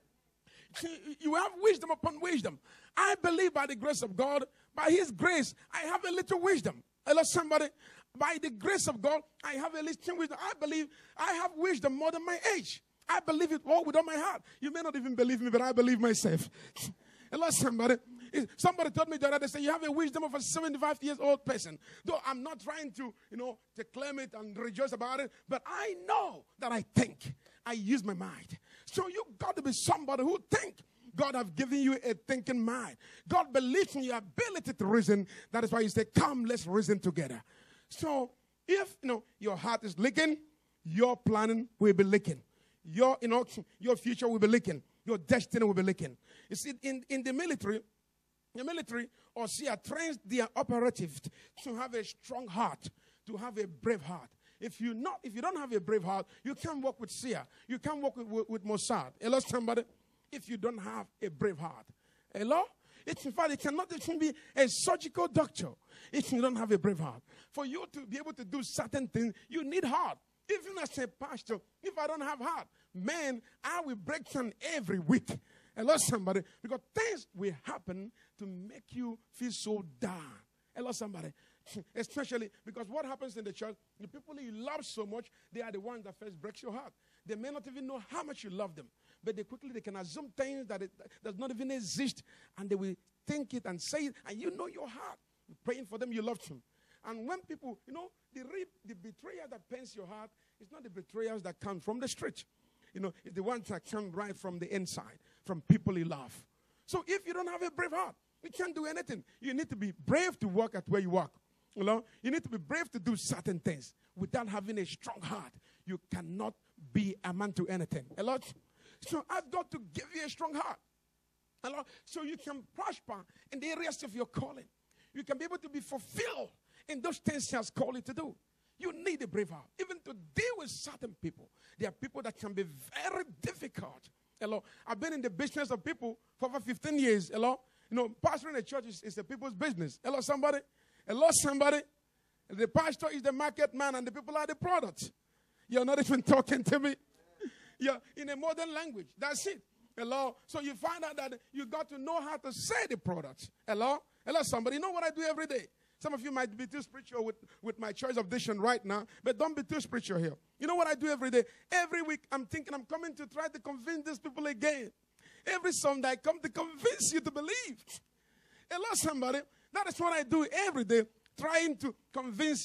Speaker 1: You have wisdom upon wisdom. I believe by the grace of God, by his grace, I have a little wisdom. Hello, somebody. By the grace of God, I have a little wisdom. I believe I have wisdom more than my age. I believe it all with all my heart. You may not even believe me, but I believe myself. Hello, somebody. Somebody told me the other day, they say, you have a wisdom of a 75-year-old person. Though I'm not trying to, to claim it and rejoice about it, but I know that I think. I use my mind. So you got to be somebody who think. God have given you a thinking mind. God believes in your ability to reason. That is why he said, come, let's reason together. So if, your heart is leaking, your planning will be leaking. Your future will be leaking. Your destiny will be leaking. You see, in the military, or SEA trains their operatives to have a strong heart, to have a brave heart. If you don't have a brave heart, you can't work with SEA. You can't work with Mossad. Hello, somebody. If you don't have a brave heart. Hello? In fact, it cannot even be a surgical doctor if you don't have a brave heart. For you to be able to do certain things, you need heart. Even as a pastor, if I don't have heart, man, I will break down every week. Hello, somebody. Because things will happen to make you feel so down. Hello, somebody. Especially because what happens in the church, the people you love so much, they are the ones that first breaks your heart. They may not even know how much you love them. But they can assume things that does not even exist. And they will think it and say it. And you know your heart. You're praying for them, you love them. And when people, the betrayal that pains your heart is not the betrayals that come from the street. It's the ones that come right from the inside, from people you love. So if you don't have a brave heart, you can't do anything. You need to be brave to work at where you work. You need to be brave to do certain things. Without having a strong heart, you cannot be a man to anything. Hello? So I've got to give you a strong heart. Hello? So you can prosper in the areas of your calling. You can be able to be fulfilled in those things he has called you to do. You need a brave heart. Even to deal with certain people. There are people that can be very difficult. Hello? I've been in the business of people for over 15 years. Hello? Pastoring a church is a people's business. Hello, somebody? Hello, somebody? The pastor is the market man and the people are the product. You're not even talking to me. Yeah, in a modern language. That's it. Hello? So you find out that you got to know how to say the product. Hello? Hello, somebody. You know what I do every day? Some of you might be too spiritual with my choice of diction right now, but don't be too spiritual here. You know what I do every day? Every week, I'm thinking I'm coming to try to convince these people again. Every Sunday, I come to convince you to believe. Hello, somebody. That is what I do every day, trying to convince you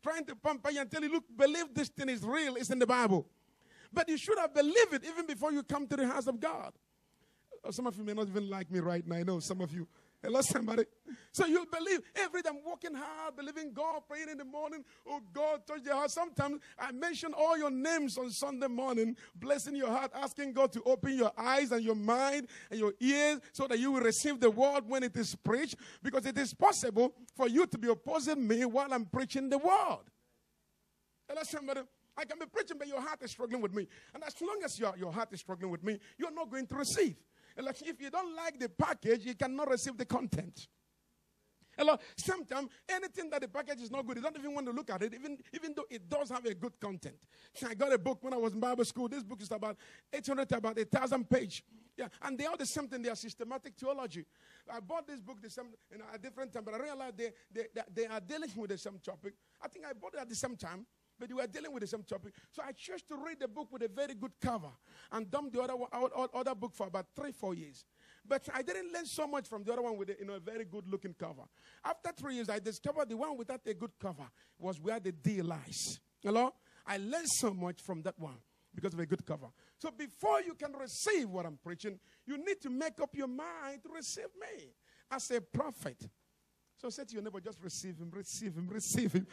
Speaker 1: trying to pamper you and tell you, look, believe this thing is real. It's in the Bible. But you should have believed it even before you come to the house of God. Some of you may not even like me right now. I know some of you. Hello, somebody. So you'll believe every day I'm working hard, believing God, praying in the morning. Oh, God, touch your heart. Sometimes I mention all your names on Sunday morning, blessing your heart, asking God to open your eyes and your mind and your ears so that you will receive the word when it is preached. Because it is possible for you to be opposing me while I'm preaching the word. Hello, somebody. I can be preaching, but your heart is struggling with me. And as long as your heart is struggling with me, you're not going to receive. Like if you don't like the package, you cannot receive the content. Hello, sometimes anything that the package is not good, you don't even want to look at it, even though it does have a good content. I got a book when I was in Bible school. This book is about 800 to about 1,000 pages. Yeah, and they are the same thing. They are systematic theology. I bought this book at a different time, but I realized they are dealing with the same topic. I think I bought it at the same time. But you were dealing with the same topic. So I chose to read the book with a very good cover and dump the other book for about 3-4 years. But I didn't learn so much from the other one with a very good-looking cover. After 3 years, I discovered the one without a good cover was where the deal lies. Hello? I learned so much from that one because of a good cover. So before you can receive what I'm preaching, you need to make up your mind to receive me as a prophet. So say to your neighbor, just receive him, receive him, receive him.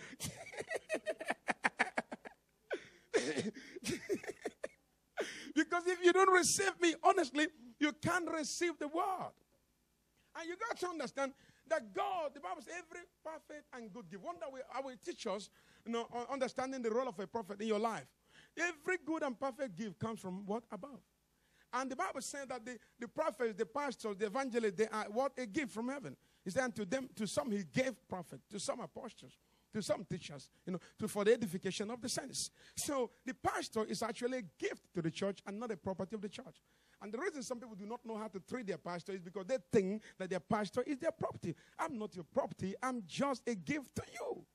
Speaker 1: Because if you don't receive me, honestly, you can't receive the word. And you got to understand that God, the Bible says, every perfect and good gift. One that I will teach us, understanding the role of a prophet in your life. Every good and perfect gift comes from what? Above. And the Bible says that the prophets, the pastors, the evangelists, they are what? A gift from heaven. He said to them, to some he gave prophet, to some apostles, to some teachers, for the edification of the saints. So the pastor is actually a gift to the church and not a property of the church. And the reason some people do not know how to treat their pastor is because they think that their pastor is their property. I'm not your property. I'm just a gift to you.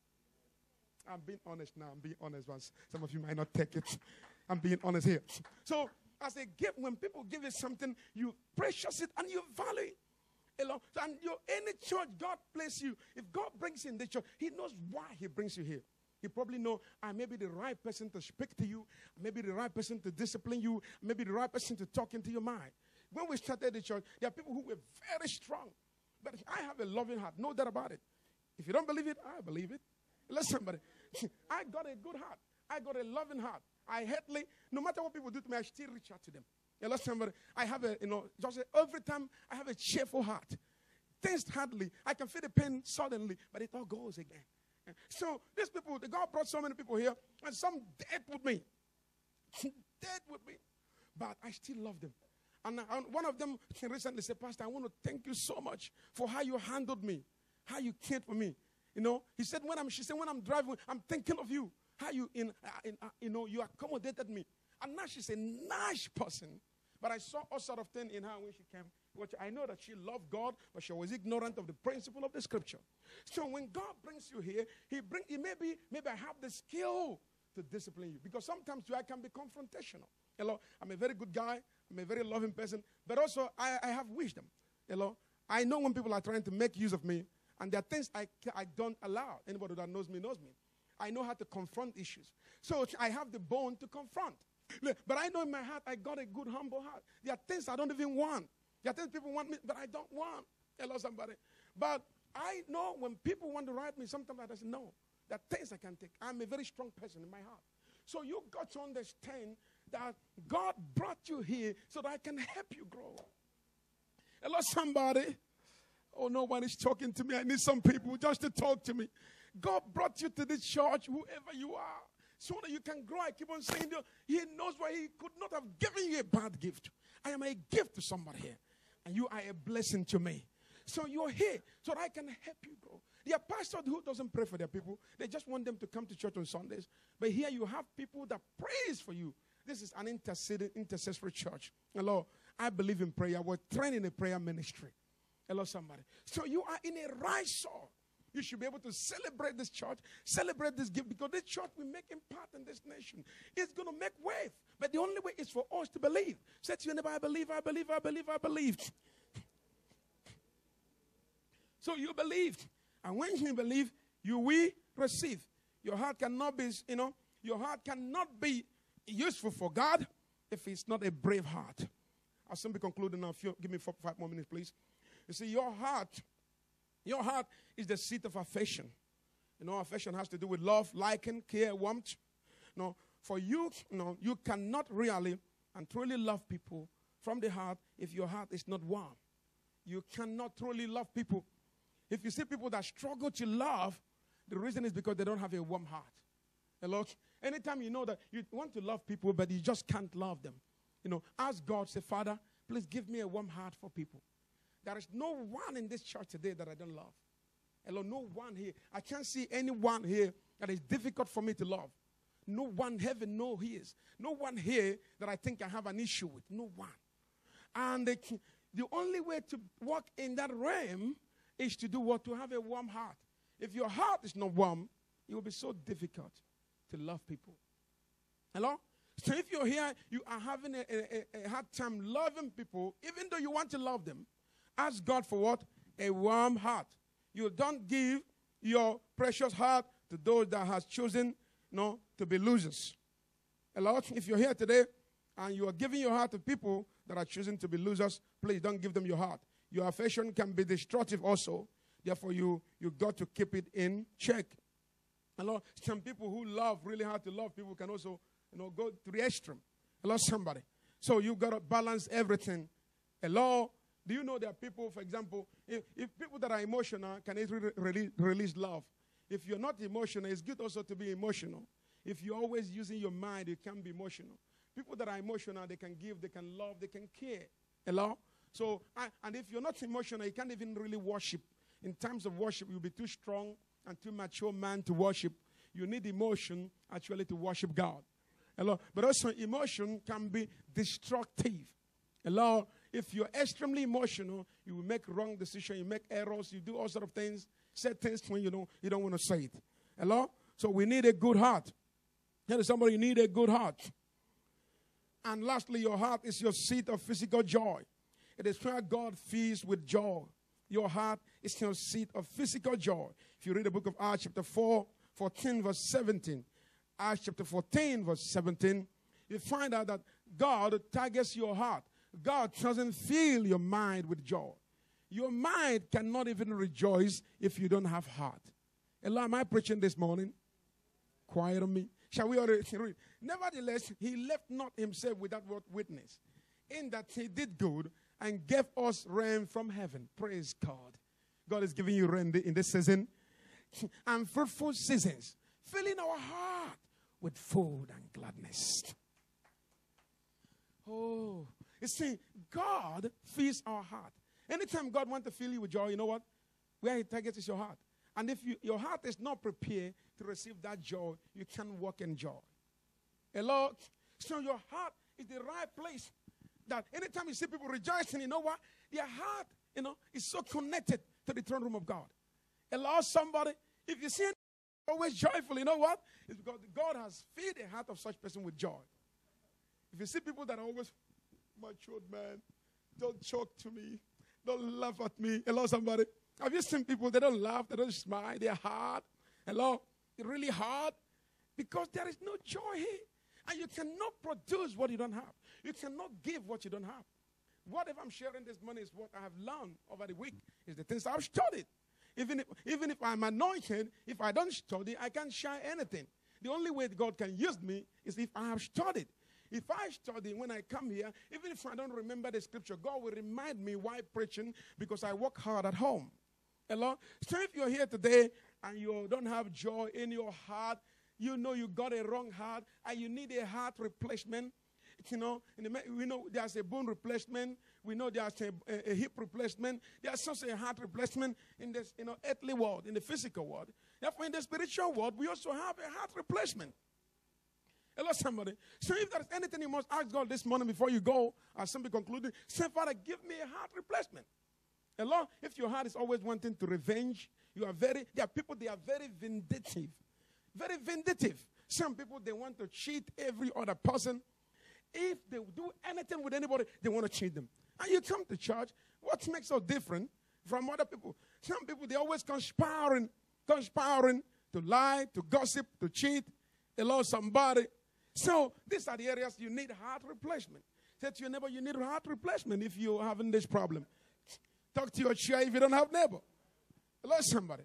Speaker 1: I'm being honest now. I'm being honest. Some of you might not take it. I'm being honest here. So as a gift, when people give you something, you precious it and you value it. And any church God places you, if God brings you in the church, he knows why he brings you here. He probably knows I may be the right person to speak to you, maybe the right person to discipline you, maybe the right person to talk into your mind. When we started the church, there are people who were very strong. But I have a loving heart, no doubt about it. If you don't believe it, I believe it. Listen, somebody, I got a good heart. I got a loving heart. No matter what people do to me, I still reach out to them. Yeah, listen, somebody, I have every time I have a cheerful heart. Things hardly, I can feel the pain suddenly, but it all goes again. So these people, God brought so many people here, and some dead with me. Dead with me. But I still love them. And one of them recently said, Pastor, I want to thank you so much for how you handled me, how you cared for me. She said, when I'm driving, I'm thinking of you, how you, you accommodated me. And now she's a nice person. But I saw all sort of things in her when she came. Which I know that she loved God, but she was ignorant of the principle of the scripture. So when God brings you here, maybe I have the skill to discipline you. Because sometimes I can be confrontational. Hello, I'm a very good guy. I'm a very loving person. But also, I have wisdom. Hello, I know when people are trying to make use of me. And there are things I don't allow. Anybody that knows me knows me. I know how to confront issues. So I have the bone to confront. But I know in my heart, I got a good, humble heart. There are things I don't even want. There are things people want me, but I don't want. Hello, somebody. But I know when people want to write me, sometimes I say, no. There are things I can take. I'm a very strong person in my heart. So you got to understand that God brought you here so that I can help you grow. Hello, somebody. Oh, nobody's talking to me. I need some people just to talk to me. God brought you to this church, whoever you are, so that you can grow. I keep on saying, he knows why he could not have given you a bad gift. I am a gift to somebody here, and you are a blessing to me. So you're here so that I can help you grow. There are pastors who doesn't pray for their people. They just want them to come to church on Sundays. But here you have people that prays for you. This is an intercessory church. Hello, I believe in prayer. We're trained in a prayer ministry. Hello, somebody. So you are in a right soul. You should be able to celebrate this church, celebrate this gift, because this church will make impact in this nation. It's going to make wave. But the only way is for us to believe. Say to your neighbor, I believe, I believe, I believe, I believe. So you believe. And when you believe, you will receive. Your heart cannot be, your heart cannot be useful for God if it's not a brave heart. I'll soon be concluding now. Give me 5 more minutes, please. You see, your heart is the seat of affection. Affection has to do with love, liking, care, warmth. For you, you cannot really and truly love people from the heart if your heart is not warm. You cannot truly love people. If you see people that struggle to love, the reason is because they don't have a warm heart. Hello? Anytime you know that you want to love people, but you just can't love them, ask God, say, Father, please give me a warm heart for people. There is no one in this church today that I don't love. Hello, no one here. I can't see anyone here that is difficult for me to love. No one, heaven, no ears. No one here that I think I have an issue with. No one. And the only way to walk in that realm is to do what? To have a warm heart. If your heart is not warm, it will be so difficult to love people. Hello? So if you're here, you are having a hard time loving people, even though you want to love them, ask God for what? A warm heart. You don't give your precious heart to those that has chosen to be losers. Hello? If you're here today and you are giving your heart to people that are choosing to be losers, please don't give them your heart. Your affection can be destructive also. Therefore, you got to keep it in check. Hello? Some people who love really hard to love people can also go to the extreme. Hello, somebody. So you got to balance everything. Hello? Do you know there are people, for example, if people that are emotional can release love. If you're not emotional, it's good also to be emotional. If you're always using your mind, you can't be emotional. People that are emotional, they can give, they can love, they can care. Hello? So, and if you're not emotional, you can't even really worship. In times of worship, you'll be too strong and too mature man to worship. You need emotion, actually, to worship God. Hello? But also, emotion can be destructive. Hello? If you're extremely emotional, you will make wrong decisions, you make errors, you do all sorts of things, say things when you don't want to say it. Hello? So we need a good heart. Tell somebody you need a good heart. And lastly, your heart is your seat of physical joy. It is where God feeds with joy. Your heart is your seat of physical joy. If you read the book of Acts chapter 4, 14 verse 17, Acts chapter 14 verse 17, you find out that God targets your heart. God doesn't fill your mind with joy. Your mind cannot even rejoice if you don't have heart. Hello, am I preaching this morning? Quiet on me. Shall we already read? Nevertheless, he left not himself without witness, in that he did good and gave us rain from heaven. Praise God. God is giving you rain in this season and fruitful seasons, filling our heart with food and gladness. Oh, you see, God fills our heart. Anytime God wants to fill you with joy, you know what? Where he targets is your heart. And if your heart is not prepared to receive that joy, you can't walk in joy. Hello? So your heart is the right place. That anytime you see people rejoicing, you know what? Their heart, is so connected to the throne room of God. Hello, somebody? If you see anyone always joyful, you know what? It's because God has filled the heart of such person with joy. If you see people that are always, matured man, don't talk to me, don't laugh at me. Hello, somebody? Have you seen people, they don't laugh, they don't smile, they're hard. Hello? They're really hard because there is no joy here. And you cannot produce what you don't have. You cannot give what you don't have. Whatever I'm sharing this morning is what I have learned over the week, is the things I've studied. Even if I'm anointed, if I don't study, I can't share anything. The only way God can use me is if I have studied. If I study when I come here, even if I don't remember the scripture, God will remind me why preaching, because I work hard at home. Hello? So if you're here today and you don't have joy in your heart, you know you got a wrong heart and you need a heart replacement. We know there's a bone replacement. We know there's a hip replacement. There's also a heart replacement in this earthly world, in the physical world. Therefore, in the spiritual world, we also have a heart replacement. Hello, somebody. So if there's anything you must ask God this morning before you go, as somebody concluded, say, Father, give me a heart replacement. Hello? If your heart is always wanting to revenge, there are people, they are very vindictive. Very vindictive. Some people, they want to cheat every other person. If they do anything with anybody, they want to cheat them. And you come to church, what makes us different from other people? Some people, they're always conspiring to lie, to gossip, to cheat, hello, somebody. So these are the areas you need heart replacement. Say to your neighbor, you need heart replacement if you're having this problem. Talk to your chair if you don't have neighbor. Hello, somebody.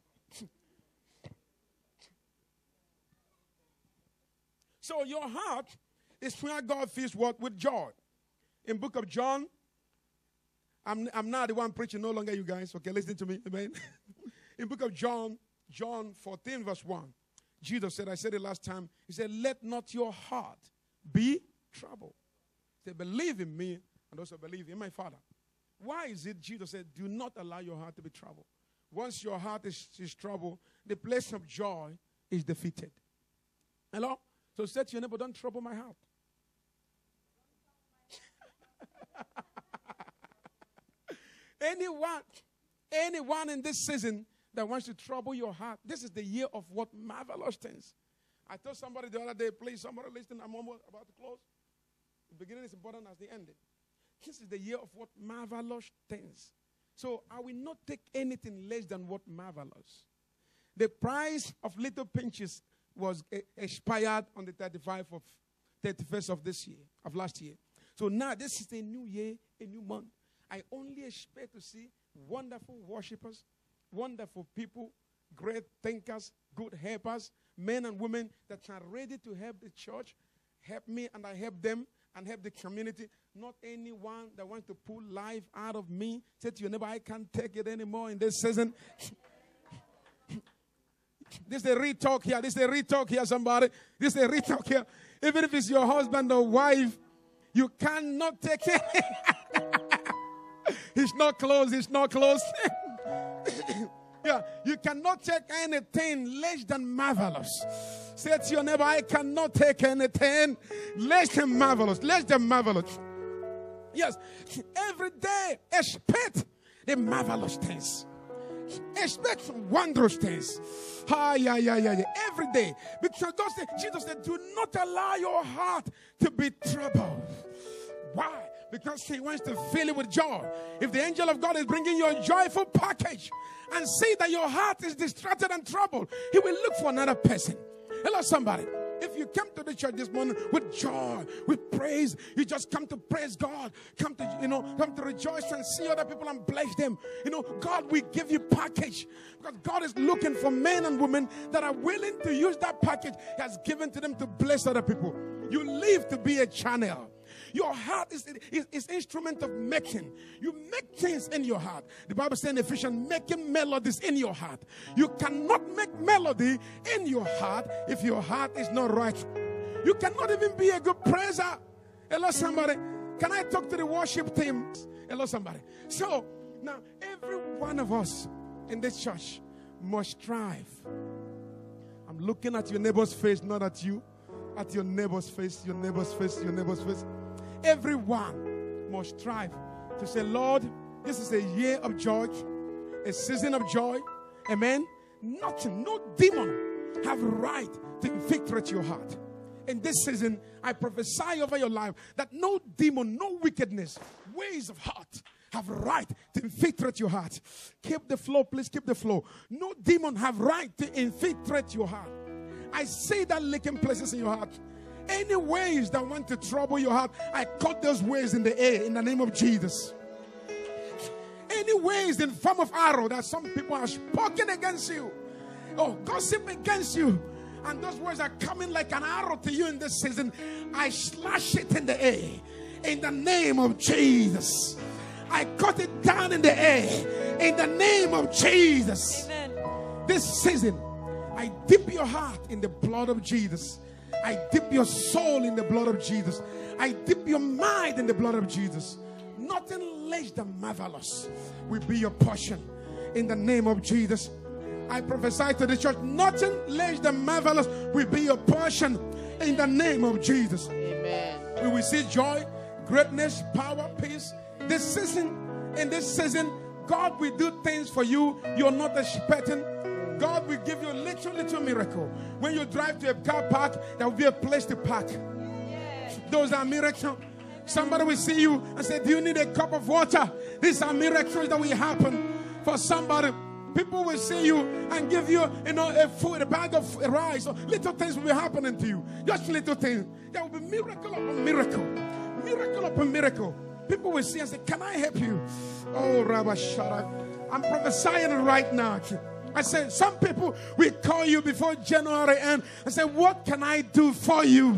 Speaker 1: So your heart is where God feels what? With joy. In book of John, I'm not the one preaching, no longer you guys. Okay, listen to me. Amen. In book of John 14 verse 1, Jesus said, I said it last time, he said, let not your heart be troubled. He said, believe in me and also believe in my Father. Why is it Jesus said, do not allow your heart to be troubled? Once your heart is troubled, the place of joy is defeated. Hello? So say to your neighbor, don't trouble my heart. Anyone in this season that wants to trouble your heart, this is the year of what marvelous things. I told somebody the other day, please, somebody listen, I'm almost about to close. The beginning is important as the ending. This is the year of what marvelous things. So I will not take anything less than what marvelous. The price of little pinches was expired on the 31st of this year, of last year. So now this is a new year, a new month. I only expect to see wonderful worshipers, wonderful people, great thinkers, good helpers, men and women that are ready to help the church, help me and I help them and help the community. Not anyone that wants to pull life out of me. Say to your neighbor, I can't take it anymore in this season. This is a retalk here. This is a retalk here, somebody. This is a retalk here. Even if it's your husband or wife, you cannot take it. It's not close. It's not close. Yeah, you cannot take anything less than marvelous. Say to your neighbor, I cannot take anything less than marvelous. Less than marvelous. Yes, every day expect the marvelous things. Expect wondrous things. Every day. Because Jesus said, do not allow your heart to be troubled. Why? Because he wants to fill it with joy. If the angel of God is bringing you a joyful package and see that your heart is distracted and troubled, he will look for another person. Hello, somebody. If you come to the church this morning with joy, with praise, you just come to praise God, come to rejoice and see other people and bless them. God will give you package because God is looking for men and women that are willing to use that package he has given to them to bless other people. You live to be a channel. Your heart is instrument of making. You make things in your heart. The Bible says in Ephesians, making melodies in your heart. You cannot make melody in your heart if your heart is not right. You cannot even be a good praiser. Hello, somebody. Can I talk to the worship team? Hello, somebody. So, now, every one of us in this church must strive. I'm looking at your neighbor's face, not at you. At your neighbor's face, your neighbor's face, your neighbor's face. Everyone must strive to say, Lord, this is a year of joy, a season of joy. Amen. Nothing, no demon have right to infiltrate your heart. In this season, I prophesy over your life that no demon, no wickedness, ways of heart have right to infiltrate your heart. Keep the flow, please keep the flow. No demon have right to infiltrate your heart. I say that leaking places in your heart. Any ways that want to trouble your heart, I cut those ways in the air in the name of Jesus. Any ways in form of arrow that some people are spoken against you, or gossip against you, and those words are coming like an arrow to you in this season, I slash it in the air in the name of Jesus. I cut it down in the air in the name of Jesus. Amen. This season, I dip your heart in the blood of Jesus. I dip your soul in the blood of Jesus. I dip your mind in the blood of Jesus. Nothing less than marvelous will be your portion in the name of Jesus. I prophesy to the church, nothing less than marvelous will be your portion in the name of Jesus. Amen. We will see joy, greatness, power, peace. In this season, God will do things for you you're not expecting. God will give you a little miracle. When you drive to a car park, there will be a place to park. Yes. Those are miracles. Somebody will see you and say, do you need a cup of water? These are miracles that will happen for somebody. People will see you and give you, a food, a bag of rice. Or little things will be happening to you. Just little things. There will be miracle upon miracle. Miracle upon miracle. People will see and say, can I help you? Oh, Rabbi Shara. I'm prophesying right now. I said, some people will call you before January end and say, what can I do for you?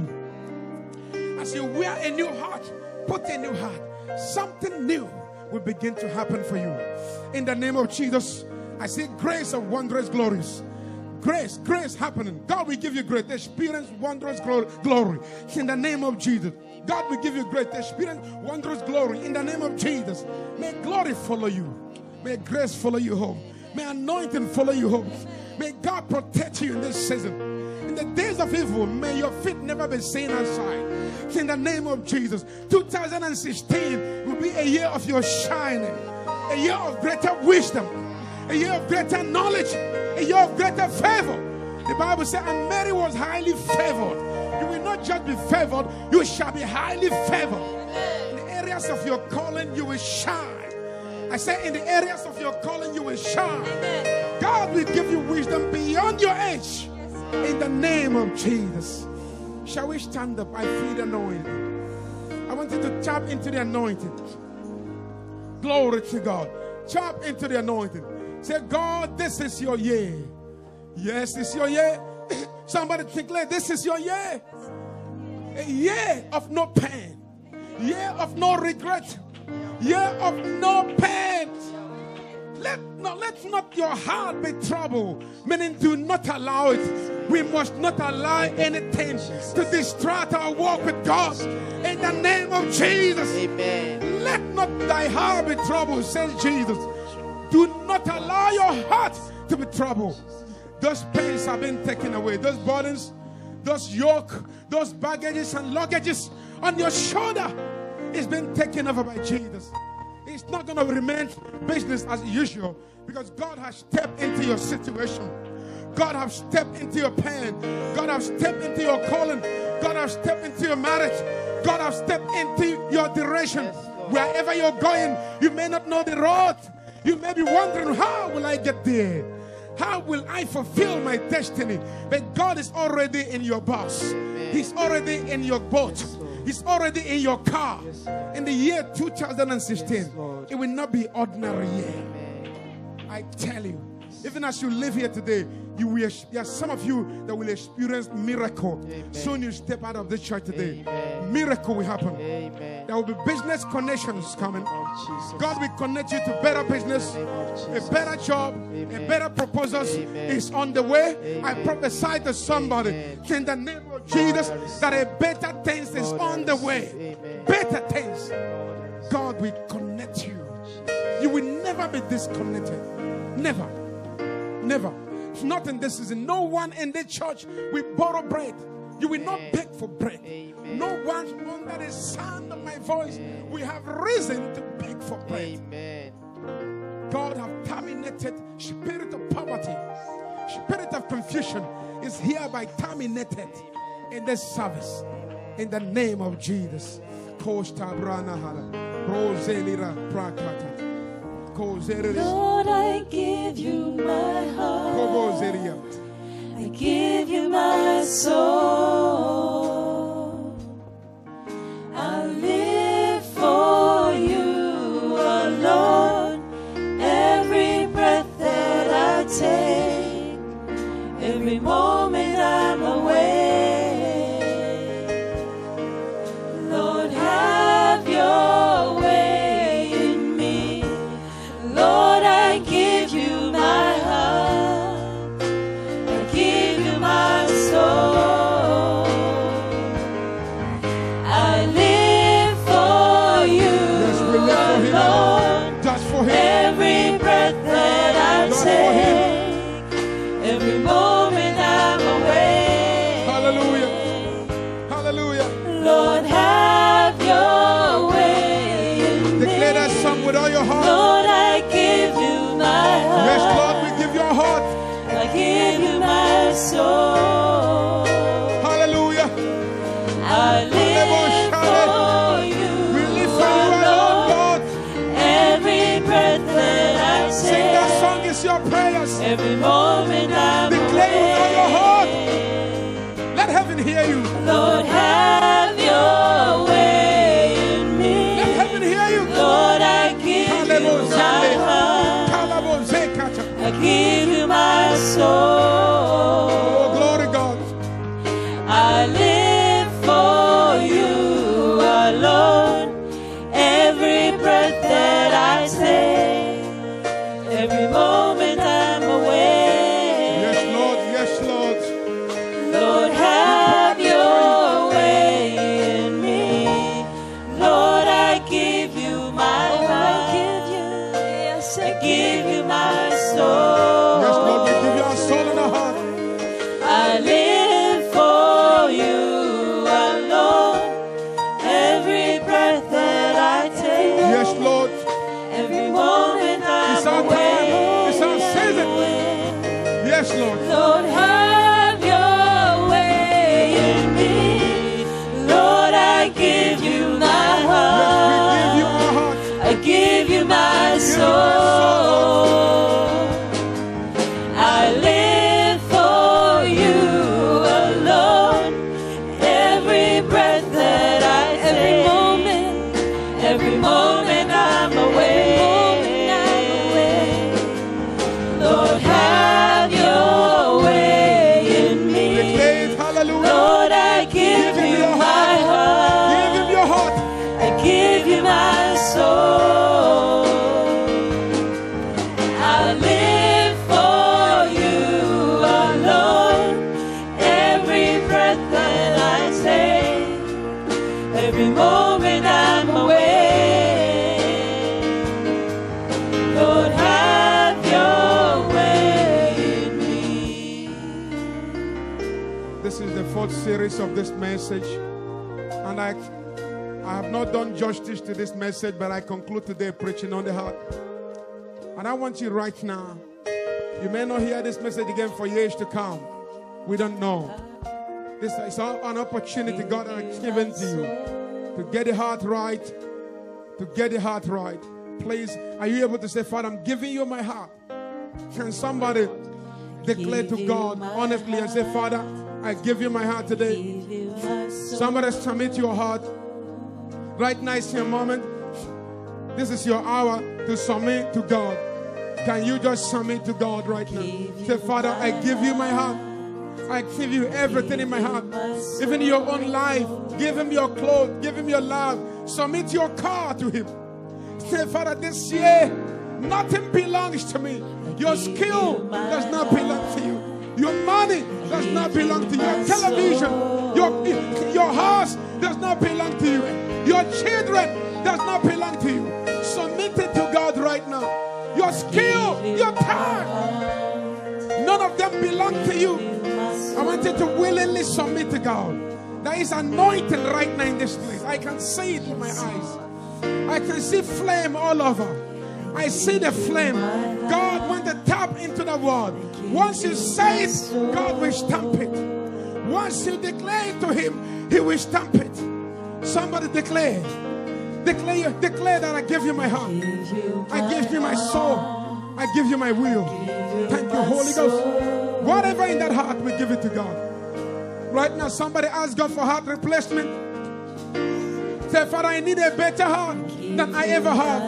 Speaker 1: I say, wear a new heart. Put a new heart. Something new will begin to happen for you. In the name of Jesus, I see grace of wondrous glories. Grace happening. God will give you great experience, wondrous glory. In the name of Jesus. God will give you great experience, wondrous glory. In the name of Jesus. May glory follow you. May grace follow you home. May anointing follow you home. May God protect you in this season. In the days of evil, may your feet never be seen outside. In the name of Jesus. 2016 will be a year of your shining. A year of greater wisdom. A year of greater knowledge. A year of greater favor. The Bible says, and Mary was highly favored. You will not just be favored, you shall be highly favored. In the areas of your calling, you will shine. I say, in the areas of your calling, you will shine. God will give you wisdom beyond your age. In the name of Jesus. Shall we stand up? I feel the anointing. I want you to tap into the anointing. Glory to God. Tap into the anointing. Say, God, this is your year. Yes, it's your year. Somebody declare, this is your year. A year of no pain. Year of no regret. Year of no pain. Let not your heart be troubled. Meaning, do not allow it. We must not allow anything to distract our walk with God. In the name of Jesus.
Speaker 2: Amen.
Speaker 1: Let not thy heart be troubled, says Jesus. Do not allow your heart to be troubled. Those pains have been taken away. Those burdens, those yoke, those baggages and luggages on your shoulder is been taken over by Jesus. It's not going to remain business as usual because God has stepped into your situation. God has stepped into your pain. God has stepped into your calling. God has stepped into your marriage. God has stepped into your direction. Wherever you're going, you may not know the road. You may be wondering, how will I get there? How will I fulfill my destiny? But God is already in your bus. He's already in your boat. He's already in your car. In the year 2016, it will not be ordinary year. I tell you, even as you live here today, there are some of you that will experience miracle. Soon you step out of this church today. Miracle will happen. There will be business connections coming. God will connect you to better business, a better job, a better proposals is on the way. I prophesy to somebody in the name of Jesus that a better things is on the way. Better things. God will connect you. You will never be disconnected. Never. Never. Not in this season. No one in the church will borrow bread. You will not beg for bread. No one under the sound of my voice will have reason to beg for bread. God have terminated spirit of poverty. Spirit of confusion is hereby terminated in this service. In the name of Jesus.
Speaker 3: Lord, I give you my heart. I give you my soul. I live for you alone. Every breath that I take, every moment I'm awake. Lord, have your way in me. Lord, I give you my heart. I give you my soul. I live for you alone.
Speaker 1: Just for him.
Speaker 3: Every breath that I take, every moment I'm awake.
Speaker 1: Hallelujah. Hallelujah.
Speaker 3: Lord, have your way in me.
Speaker 1: Declare that song with all your heart.
Speaker 3: Lord, I give you my heart.
Speaker 1: Yes, Lord, we give your heart.
Speaker 3: I give you my soul.
Speaker 1: Hallelujah.
Speaker 3: I live for you.
Speaker 1: We live for you alone, God.
Speaker 3: Every breath that I
Speaker 1: Sing that
Speaker 3: take,
Speaker 1: song, is your prayer.
Speaker 3: Every moment I'm
Speaker 1: Declare with all your heart. Let heaven hear you.
Speaker 3: Lord, have your way in me.
Speaker 1: Let heaven hear you.
Speaker 3: Lord, I give you my heart. I give you my soul.
Speaker 1: Oh, glory God.
Speaker 3: I live for you alone. Every breath that I take, every moment I'm awake.
Speaker 1: Yes, Lord. Yes, Lord.
Speaker 3: Lord, have your way in me. Lord, I give you my heart. I give you my soul.
Speaker 1: Yes, Lord, we give you our soul and our heart.
Speaker 3: I live for you alone. Every breath that I take,
Speaker 1: Yes, Lord.
Speaker 3: every moment
Speaker 1: It's
Speaker 3: I'm
Speaker 1: our time. It's our
Speaker 3: awake.
Speaker 1: season. Yes, Lord.
Speaker 3: Lord, have your way in me. Lord, I give you my
Speaker 1: Yes, we give you
Speaker 3: heart.
Speaker 1: our heart.
Speaker 3: I give you my soul. I live for you alone. Every breath that I take, every moment I'm awake. Lord, have your way in me.
Speaker 1: Declare it. Hallelujah.
Speaker 3: Lord, I give
Speaker 1: Give him
Speaker 3: you
Speaker 1: your
Speaker 3: my
Speaker 1: heart. Give
Speaker 3: heart.
Speaker 1: him your heart.
Speaker 3: I give you my soul. I live for you alone. Every breath that I take, every moment I'm awake. Lord, have your way in me.
Speaker 1: This is the fourth series of this message. And I have not done justice to this message, but I conclude today preaching on the heart. And I want you right now. You may not hear this message again for years to come. We don't know. This is an opportunity God has given to you to get the heart right. To get the heart right. Please, are you able to say, Father, I'm giving you my heart? Can somebody declare to God honestly and say, Father, I give you my heart today? Somebody submit your heart. Right now is your moment. This is your hour to submit to God. Can you just submit to God right now? Say, Father, I give you my heart. I give you everything in my heart. Even your own life. Give him your clothes. Give him your love. Submit your car to him. Say, Father, this year, nothing belongs to me. Your skill does not belong to you. Your money does not belong to you. Your television, your house does not belong to you. Your children does not belong to you. Submit it to God right now. Your skill, your time, none of them belong to you. I want you to willingly submit to God. There is anointing right now in this place. I can see it with my eyes. I can see flame all over. I see the flame. God wants to tap into the word. Once you say it, God will stamp it. Once you declare it to him, he will stamp it. Somebody declare. Declare that I give you my heart. I give you my soul. I give you my will. Thank you, Holy Ghost. Whatever in that heart, we give it to God. Right now, somebody ask God for heart replacement. Say, Father, I need a better heart than I ever had.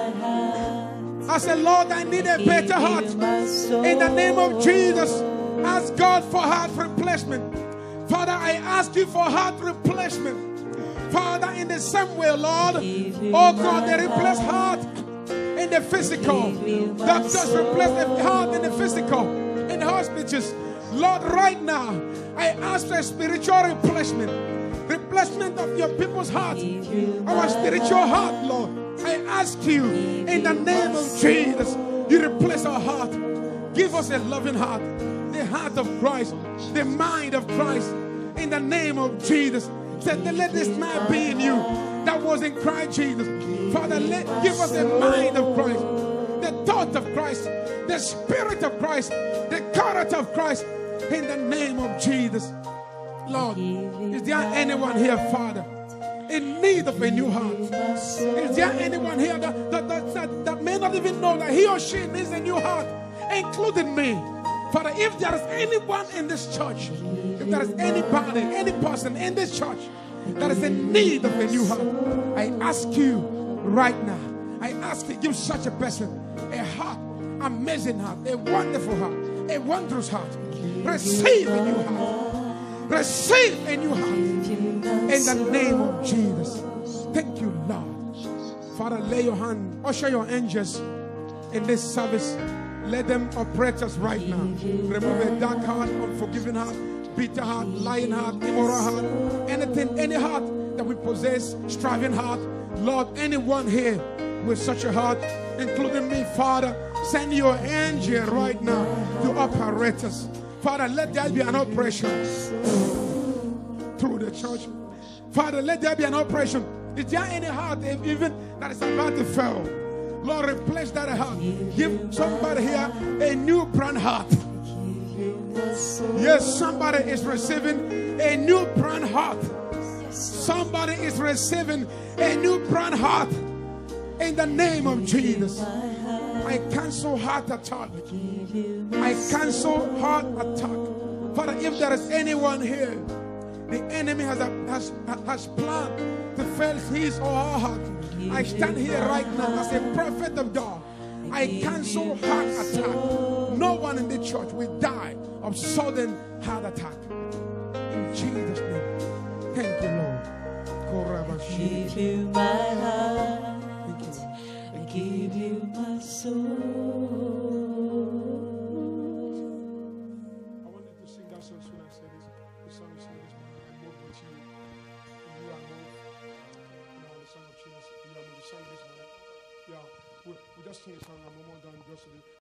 Speaker 1: I said, Lord, I need a better heart. In the name of Jesus, ask God for heart replacement. Father, I ask you for heart replacement. Father, in the same way, Lord, oh God, they replace heart in the physical. Doctors replace the heart in the physical, in the hospitals. Lord, right now, I ask for a spiritual replacement. Replacement of your people's heart. Our spiritual heart, Lord. I ask you, in the name of Jesus, you replace our heart. Give us a loving heart. The heart of Christ. The mind of Christ. In the name of Jesus. Said, let this mind be in you that was in Christ Jesus. Father, give us the mind of Christ, the thought of Christ, the spirit of Christ, the character of Christ, in the name of Jesus. Lord, is there anyone here, Father, in need of a new heart? Is there anyone here that may not even know that he or she needs a new heart, including me? Father, if there is anyone in this church, if there is anybody, any person in this church that is in need of a new heart, I ask you right now, I ask you, give such a person a heart, amazing heart, a wonderful heart, a wondrous heart. Receive a new heart. Receive a new heart in the name of Jesus. Thank you, Lord. Father, lay your hand, usher your angels in this service. Let them operate us right now. Remove a dark heart, unforgiving heart, bitter heart, lying heart, immoral heart, anything, any heart that we possess, striving heart. Lord, anyone here with such a heart, including me, Father, send your angel right now to operate us. Father, let there be an operation through the church. Father, let there be an operation. Is there any heart even that is about to fail? Lord, replace that heart. Give somebody here a new brand heart. Yes, somebody is receiving a new brand heart. Somebody is receiving a new brand heart. In the name of Jesus, I cancel heart attack. I cancel heart attack. Father, if there is anyone here, the enemy has planned to fail his or her heart, I stand here right now as a prophet of God. I cancel heart attack. No one in the church will die of sudden heart attack. In Jesus' name. Thank you, Lord.
Speaker 3: I give you my heart. I give you my soul.
Speaker 1: I want you to sing that song soon. I say this. The song is this. I move with you. You are moved. The song of Chikezie. You are moved. The song this one. Yeah. We just sing a song. I'm almost done. Just